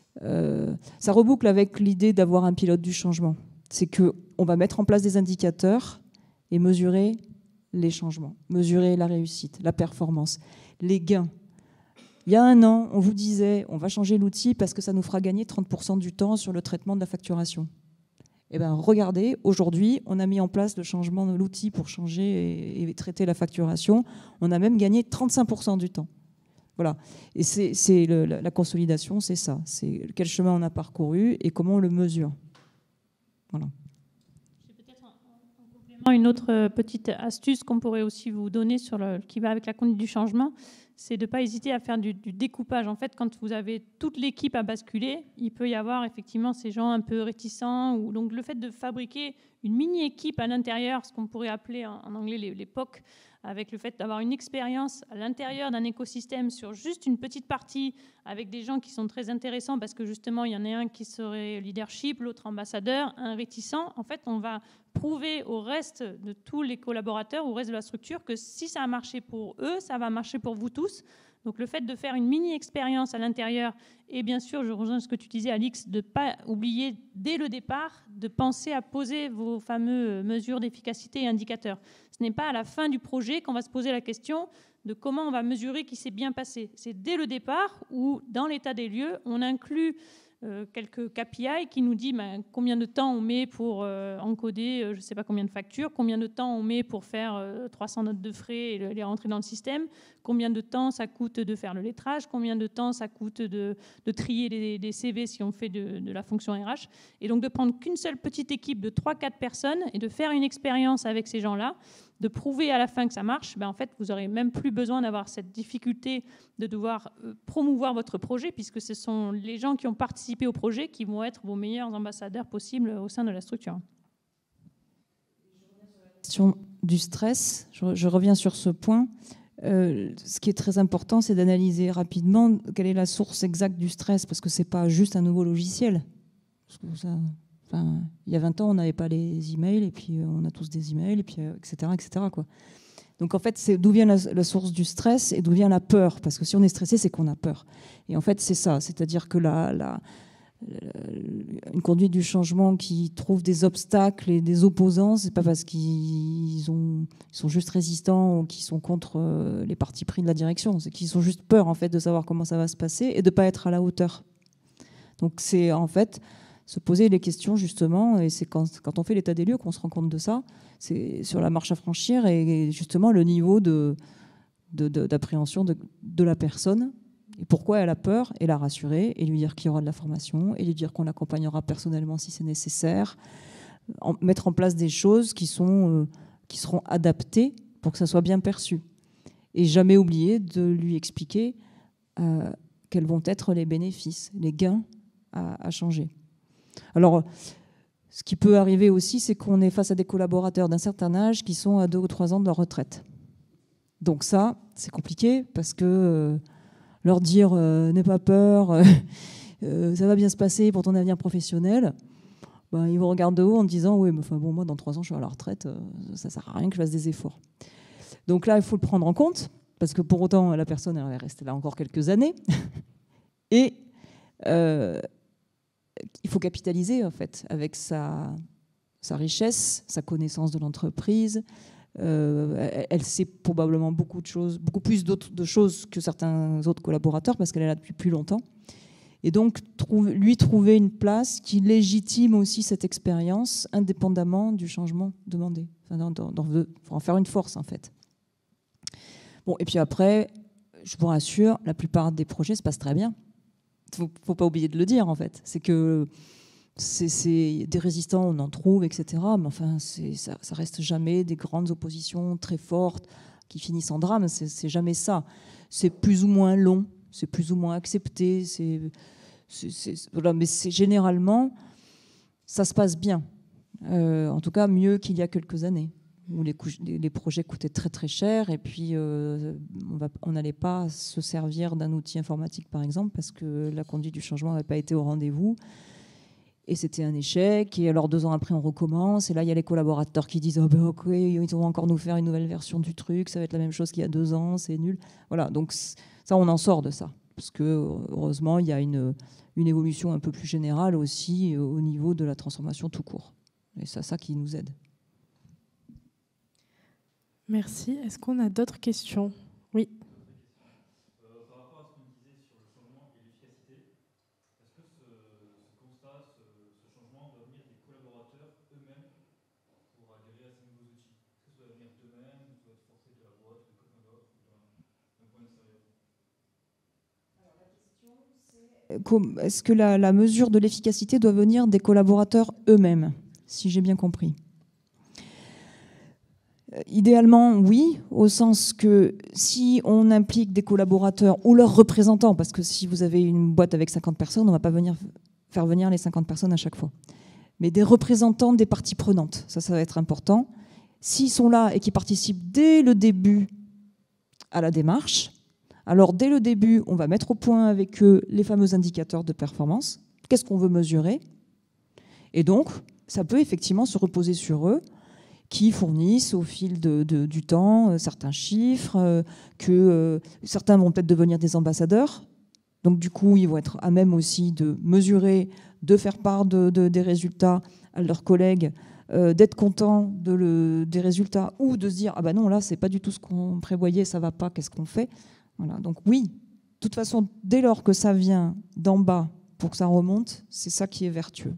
euh, ça reboucle avec l'idée d'avoir un pilote du changement. C'est qu'on va mettre en place des indicateurs et mesurer les changements, mesurer la réussite, la performance, les gains. Il y a un an, on vous disait, on va changer l'outil parce que ça nous fera gagner trente pour cent du temps sur le traitement de la facturation. Eh bien, regardez, aujourd'hui, on a mis en place le changement de l'outil pour changer et, et traiter la facturation. On a même gagné trente-cinq pour cent du temps. Voilà. Et c'est, c'est le, la, la consolidation, c'est ça. C'est quel chemin on a parcouru et comment on le mesure. Voilà. J'ai peut-être en, en complément une autre petite astuce qu'on pourrait aussi vous donner sur le, qui va avec la conduite du changement. C'est de ne pas hésiter à faire du, du découpage. En fait, quand vous avez toute l'équipe à basculer, il peut y avoir effectivement ces gens un peu réticents. Ou, donc le fait de fabriquer une mini-équipe à l'intérieur, ce qu'on pourrait appeler en, en anglais les, les P O C, avec le fait d'avoir une expérience à l'intérieur d'un écosystème sur juste une petite partie, avec des gens qui sont très intéressants, parce que justement, il y en a un qui serait leadership, l'autre ambassadeur, un réticent. En fait, on va prouver au reste de tous les collaborateurs, au reste de la structure, que si ça a marché pour eux, ça va marcher pour vous tous. Donc le fait de faire une mini-expérience à l'intérieur, et bien sûr, je rejoins ce que tu disais, Alix, de ne pas oublier dès le départ de penser à poser vos fameuses mesures d'efficacité et indicateurs. Ce n'est pas à la fin du projet qu'on va se poser la question de comment on va mesurer qui s'est bien passé. C'est dès le départ où, dans l'état des lieux, on inclut Euh, quelques K P I qui nous dit ben, combien de temps on met pour euh, encoder euh, je ne sais pas combien de factures, combien de temps on met pour faire euh, trois cents notes de frais et les rentrer dans le système, combien de temps ça coûte de faire le lettrage, combien de temps ça coûte de, de trier les, les C V si on fait de, de la fonction R H. Et donc de prendre qu'une seule petite équipe de trois quatre personnes et de faire une expérience avec ces gens-là, de prouver à la fin que ça marche, ben en fait, vous n'aurez même plus besoin d'avoir cette difficulté de devoir promouvoir votre projet, puisque ce sont les gens qui ont participé au projet qui vont être vos meilleurs ambassadeurs possibles au sein de la structure. Question du stress, je, je reviens sur ce point. Euh, ce qui est très important, c'est d'analyser rapidement quelle est la source exacte du stress, parce que ce n'est pas juste un nouveau logiciel. Parce que ça... Enfin, il y a vingt ans, on n'avait pas les emails, et puis on a tous des emails, et puis, et cetera, et cetera, quoi. Donc en fait, c'est d'où vient la, la source du stress et d'où vient la peur. Parce que si on est stressé, c'est qu'on a peur. Et en fait, c'est ça. C'est-à-dire que la, la, la, une conduite du changement qui trouve des obstacles et des opposants, c'est pas parce qu'ils ont, ils sont juste résistants ou qu'ils sont contre les partis pris de la direction. C'est qu'ils ont juste peur en fait de savoir comment ça va se passer et de pas être à la hauteur. Donc c'est en fait se poser les questions justement, et c'est quand, quand on fait l'état des lieux qu'on se rend compte de ça, c'est sur la marche à franchir et justement le niveau de, de, de, d'appréhension de, de la personne, et pourquoi elle a peur, et la rassurer, et lui dire qu'il y aura de la formation, et lui dire qu'on l'accompagnera personnellement si c'est nécessaire, en, mettre en place des choses qui, sont, euh, qui seront adaptées pour que ça soit bien perçu. Et jamais oublier de lui expliquer euh, quels vont être les bénéfices, les gains à, à changer. Alors, ce qui peut arriver aussi, c'est qu'on est face à des collaborateurs d'un certain âge qui sont à deux ou trois ans de leur retraite. Donc ça, c'est compliqué parce que euh, leur dire euh, « n'aie pas peur, euh, ça va bien se passer pour ton avenir professionnel », ben, ils vous regardent de haut en disant « oui, mais enfin, bon, moi, dans trois ans, je suis à la retraite, euh, ça ne sert à rien que je fasse des efforts ». Donc là, il faut le prendre en compte parce que pour autant, la personne, elle va rester là encore quelques années. Et... Euh, il faut capitaliser en fait avec sa, sa richesse, sa connaissance de l'entreprise. Euh, elle, elle sait probablement beaucoup de choses, beaucoup plus d'autres, de choses que certains autres collaborateurs parce qu'elle est là depuis plus longtemps. Et donc trouve, lui trouver une place qui légitime aussi cette expérience indépendamment du changement demandé. Enfin, dans, dans, dans, pour en faire une force en fait. Bon, et puis après, je vous rassure, la plupart des projets se passent très bien. Il ne faut pas oublier de le dire, en fait. C'est que c'est, c'est des résistants, on en trouve, et cetera. Mais enfin, c'est, ça, ça reste jamais des grandes oppositions très fortes qui finissent en drame. C'est, c'est jamais ça. C'est plus ou moins long, c'est plus ou moins accepté. C'est, c'est, c'est, voilà, mais c'est, généralement, ça se passe bien. Euh, en tout cas, mieux qu'il y a quelques années, où les, couches, les projets coûtaient très très cher et puis euh, on n'allait pas se servir d'un outil informatique par exemple parce que la conduite du changement n'avait pas été au rendez-vous et c'était un échec. Et alors deux ans après on recommence et là il y a les collaborateurs qui disent oh ben ok, ils vont encore nous faire une nouvelle version du truc, ça va être la même chose qu'il y a deux ans, c'est nul. Voilà, donc ça on en sort de ça parce que heureusement il y a une, une évolution un peu plus générale aussi au niveau de la transformation tout court et c'est ça qui nous aide. Merci. Est-ce qu'on a d'autres questions? Oui. Euh, par rapport à ce qu'on disait sur le changement et l'efficacité, est-ce que ce, ce constat, ce, ce changement doit venir des collaborateurs eux-mêmes pour adhérer à ces nouveaux outils? Est-ce que ça doit venir d'eux-mêmes, ou ça doit être forcé de la boîte, de quelqu'un d'autre, ou d'un point extérieur? Alors la question, c'est est-ce que la, la mesure de l'efficacité doit venir des collaborateurs eux-mêmes, si j'ai bien compris? Idéalement, oui, au sens que si on implique des collaborateurs ou leurs représentants, parce que si vous avez une boîte avec cinquante personnes, on ne va pas venir faire venir les cinquante personnes à chaque fois, mais des représentants des parties prenantes, ça, ça va être important. S'ils sont là et qu'ils participent dès le début à la démarche, alors dès le début, on va mettre au point avec eux les fameux indicateurs de performance. Qu'est-ce qu'on veut mesurer? Et donc, ça peut effectivement se reposer sur eux, qui fournissent au fil de, de, du temps euh, certains chiffres, euh, que euh, certains vont peut-être devenir des ambassadeurs. Donc du coup, ils vont être à même aussi de mesurer, de faire part de, de, des résultats à leurs collègues, euh, d'être contents de le, des résultats ou de se dire « Ah ben non, là, c'est pas du tout ce qu'on prévoyait, ça va pas, qu'est-ce qu'on fait ?» Voilà. Donc oui, de toute façon, dès lors que ça vient d'en bas pour que ça remonte, c'est ça qui est vertueux.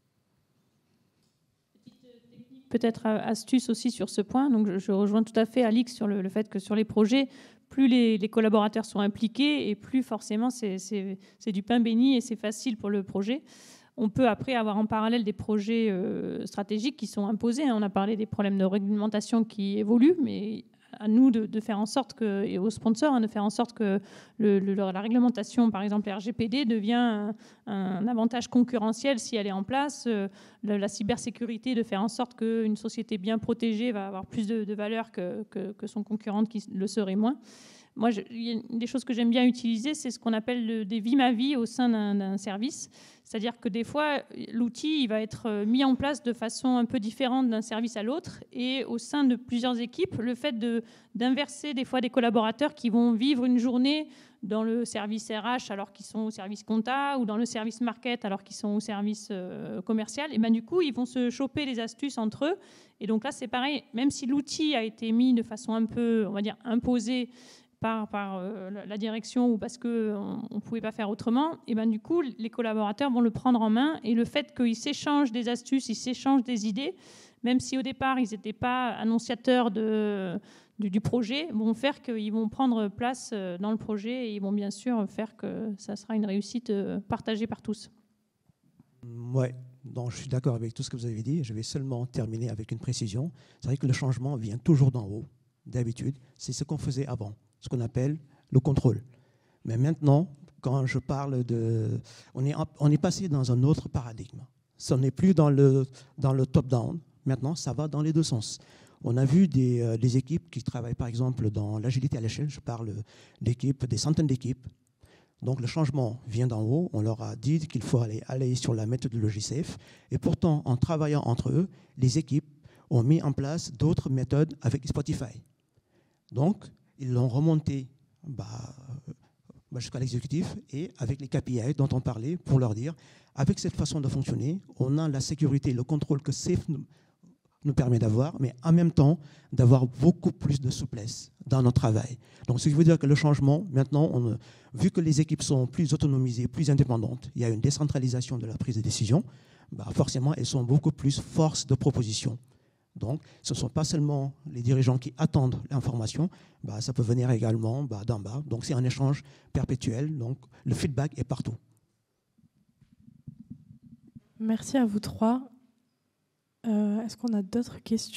Peut-être astuce aussi sur ce point. Donc, je, je rejoins tout à fait Alix sur le, le fait que sur les projets, plus les, les collaborateurs sont impliqués et plus forcément c'est, c'est, c'est du pain béni et c'est facile pour le projet. On peut après avoir en parallèle des projets euh, stratégiques qui sont imposés. On a parlé des problèmes de réglementation qui évoluent, mais à nous de, de faire en sorte que, et aux sponsors, hein, de faire en sorte que le, le, la réglementation, par exemple R G P D, devient un, un avantage concurrentiel si elle est en place. Euh, la, la cybersécurité, de faire en sorte qu'une société bien protégée va avoir plus de, de valeur que, que, que son concurrente qui le serait moins. moi, je, il y a une des choses que j'aime bien utiliser, c'est ce qu'on appelle le, des vies ma vie au sein d'un, d'un service. C'est-à-dire que des fois, l'outil il va être mis en place de façon un peu différente d'un service à l'autre. Et au sein de plusieurs équipes, le fait de, d'inverser des fois des collaborateurs qui vont vivre une journée dans le service R H alors qu'ils sont au service compta ou dans le service market alors qu'ils sont au service euh, commercial, et ben du coup, ils vont se choper les astuces entre eux. Et donc là, c'est pareil, même si l'outil a été mis de façon un peu, on va dire, imposée par, par euh, la direction ou parce qu'on ne pouvait pas faire autrement, et ben du coup, les collaborateurs vont le prendre en main. Et le fait qu'ils s'échangent des astuces, ils s'échangent des idées, même si au départ, ils n'étaient pas annonciateurs de... Du, du projet, vont faire qu'ils vont prendre place dans le projet et ils vont bien sûr faire que ça sera une réussite partagée par tous. Oui, donc je suis d'accord avec tout ce que vous avez dit. Je vais seulement terminer avec une précision. C'est vrai que le changement vient toujours d'en haut, d'habitude. C'est ce qu'on faisait avant, ce qu'on appelle le contrôle. Mais maintenant, quand je parle de... On est, on est passé dans un autre paradigme. Ce n'est plus dans le, dans le top-down. Maintenant, ça va dans les deux sens. On a vu des, euh, des équipes qui travaillent, par exemple, dans l'agilité à l'échelle. Je parle d'équipes, des centaines d'équipes. Donc, le changement vient d'en haut. On leur a dit qu'il faut aller, aller sur la méthodologie SAFe. Et pourtant, en travaillant entre eux, les équipes ont mis en place d'autres méthodes avec Spotify. Donc, ils l'ont remonté bah, bah, jusqu'à l'exécutif et avec les K P I dont on parlait pour leur dire, avec cette façon de fonctionner, on a la sécurité, le contrôle que SAFe nous nous permet d'avoir, mais en même temps d'avoir beaucoup plus de souplesse dans notre travail. Donc, ce qui veut dire que le changement, maintenant, on, vu que les équipes sont plus autonomisées, plus indépendantes, il y a une décentralisation de la prise de décision, bah forcément, elles sont beaucoup plus force de proposition. Donc, ce ne sont pas seulement les dirigeants qui attendent l'information, bah, ça peut venir également bah, d'en bas. Donc, c'est un échange perpétuel. Donc, le feedback est partout. Merci à vous trois. Euh, est-ce qu'on a d'autres questions ?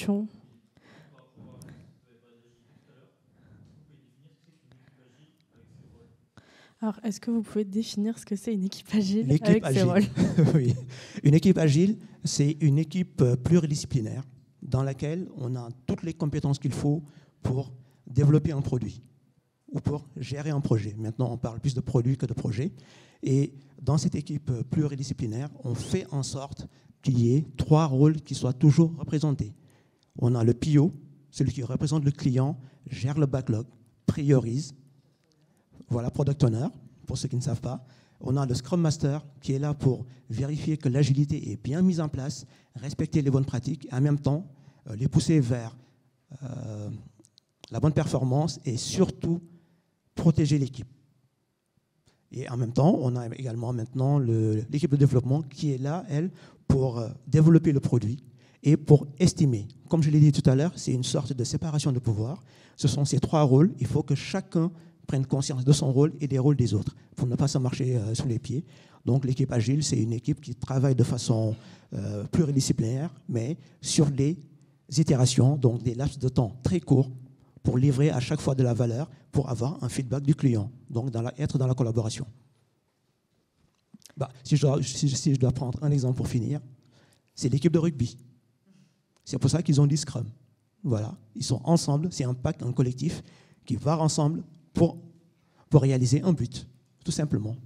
Alors, est-ce que vous pouvez définir ce que c'est une équipe agile L'équipe avec agile. ses rôles ? Oui. Une équipe agile, c'est une équipe pluridisciplinaire dans laquelle on a toutes les compétences qu'il faut pour développer un produit ou pour gérer un projet. Maintenant, on parle plus de produit que de projet. Et dans cette équipe pluridisciplinaire, on fait en sorte qu'il y ait trois rôles qui soient toujours représentés. On a le P O, celui qui représente le client, gère le backlog, priorise. Voilà, Product Owner, pour ceux qui ne savent pas. On a le Scrum Master qui est là pour vérifier que l'agilité est bien mise en place, respecter les bonnes pratiques et en même temps euh, les pousser vers euh, la bonne performance et surtout protéger l'équipe. Et en même temps, on a également maintenant le, l'équipe de développement qui est là, elle, pour euh, développer le produit et pour estimer. Comme je l'ai dit tout à l'heure, c'est une sorte de séparation de pouvoir. Ce sont ces trois rôles. Il faut que chacun prenne conscience de son rôle et des rôles des autres pour ne pas se marcher euh, sous les pieds. Donc l'équipe agile, c'est une équipe qui travaille de façon euh, pluridisciplinaire, mais sur des itérations, donc des laps de temps très courts pour livrer à chaque fois de la valeur, pour avoir un feedback du client, donc dans la, être dans la collaboration. Bah, si, je dois, si, si je dois prendre un exemple pour finir, c'est l'équipe de rugby. C'est pour ça qu'ils ont dit Scrum. Voilà, ils sont ensemble, c'est un pack, un collectif qui va ensemble pour, pour réaliser un but, tout simplement.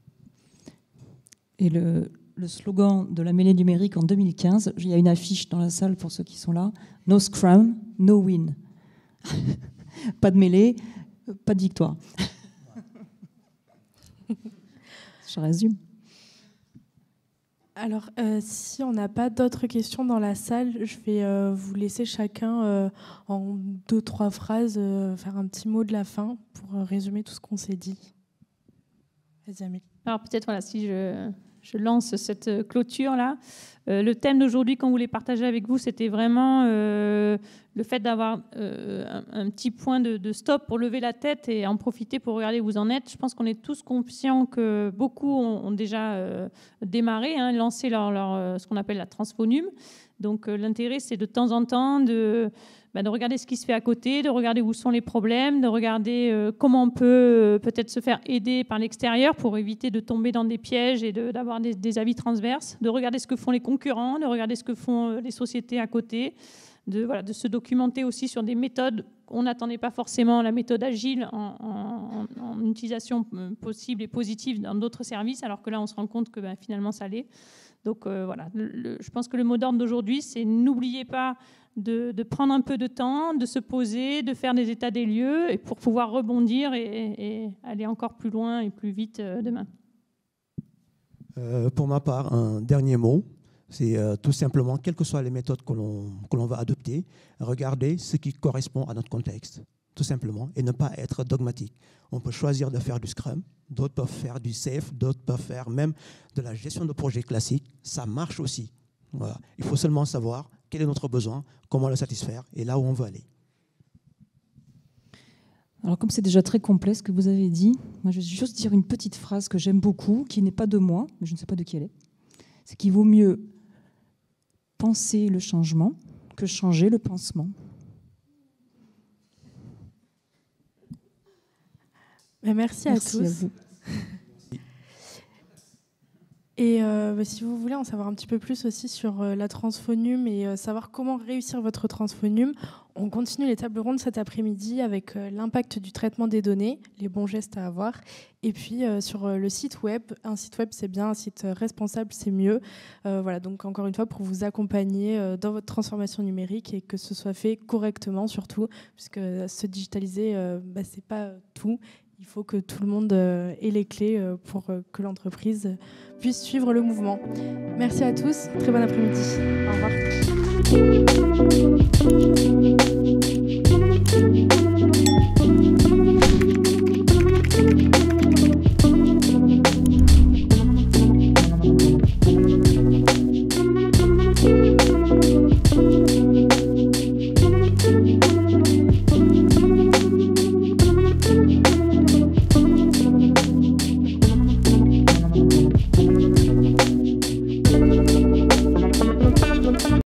Et le, le slogan de la mêlée numérique en deux mille quinze, il y a une affiche dans la salle pour ceux qui sont là, « No Scrum, no win ». Pas de mêlée, pas de victoire. Je résume. Alors, euh, si on n'a pas d'autres questions dans la salle, je vais euh, vous laisser chacun, euh, en deux, trois phrases, euh, faire un petit mot de la fin pour euh, résumer tout ce qu'on s'est dit. Vas-y, Amélie. Alors peut-être, voilà, si je, je lance cette clôture-là. Euh, le thème d'aujourd'hui, qu'on voulait partager avec vous, c'était vraiment euh, le fait d'avoir euh, un, un petit point de, de stop pour lever la tête et en profiter pour regarder où vous en êtes. Je pense qu'on est tous conscients que beaucoup ont, ont déjà euh, démarré, hein, lancé leur, leur, ce qu'on appelle la transphonum. Donc euh, l'intérêt, c'est de temps en temps de, bah, de regarder ce qui se fait à côté, de regarder où sont les problèmes, de regarder euh, comment on peut euh, peut-être se faire aider par l'extérieur pour éviter de tomber dans des pièges et de, d'avoir des, des avis transverses, de regarder ce que font les concurrents, de regarder ce que font euh, les sociétés à côté, de, voilà, de se documenter aussi sur des méthodes. On n'attendait pas forcément la méthode agile en, en, en utilisation possible et positive dans d'autres services, alors que là, on se rend compte que ben, finalement, ça l'est. Donc euh, voilà, le, le, je pense que le mot d'ordre d'aujourd'hui, c'est n'oubliez pas de, de prendre un peu de temps, de se poser, de faire des états des lieux et pour pouvoir rebondir et, et aller encore plus loin et plus vite euh, demain. Euh, pour ma part, un dernier mot, c'est euh, tout simplement, quelles que soient les méthodes que l'on, que l'on va adopter, regarder ce qui correspond à notre contexte, tout simplement, et ne pas être dogmatique. On peut choisir de faire du Scrum, d'autres peuvent faire du Safe, d'autres peuvent faire même de la gestion de projet classique. Ça marche aussi. Voilà. Il faut seulement savoir quel est notre besoin, comment le satisfaire et là où on veut aller. Alors comme c'est déjà très complet ce que vous avez dit, moi je vais juste dire une petite phrase que j'aime beaucoup, qui n'est pas de moi, mais je ne sais pas de qui elle est. C'est qu'il vaut mieux penser le changement que changer le pansement. Merci à Merci tous. à vous. Et euh, bah, si vous voulez en savoir un petit peu plus aussi sur euh, la Transphonium et euh, savoir comment réussir votre Transphonium, on continue les tables rondes cet après-midi avec euh, l'impact du traitement des données, les bons gestes à avoir. Et puis euh, sur euh, le site web, un site web c'est bien, un site euh, responsable c'est mieux. Euh, voilà, donc encore une fois pour vous accompagner euh, dans votre transformation numérique et que ce soit fait correctement surtout, puisque se digitaliser, euh, bah, c'est pas tout. Il faut que tout le monde ait les clés pour que l'entreprise puisse suivre le mouvement. Merci à tous. Très bon après-midi. Au revoir.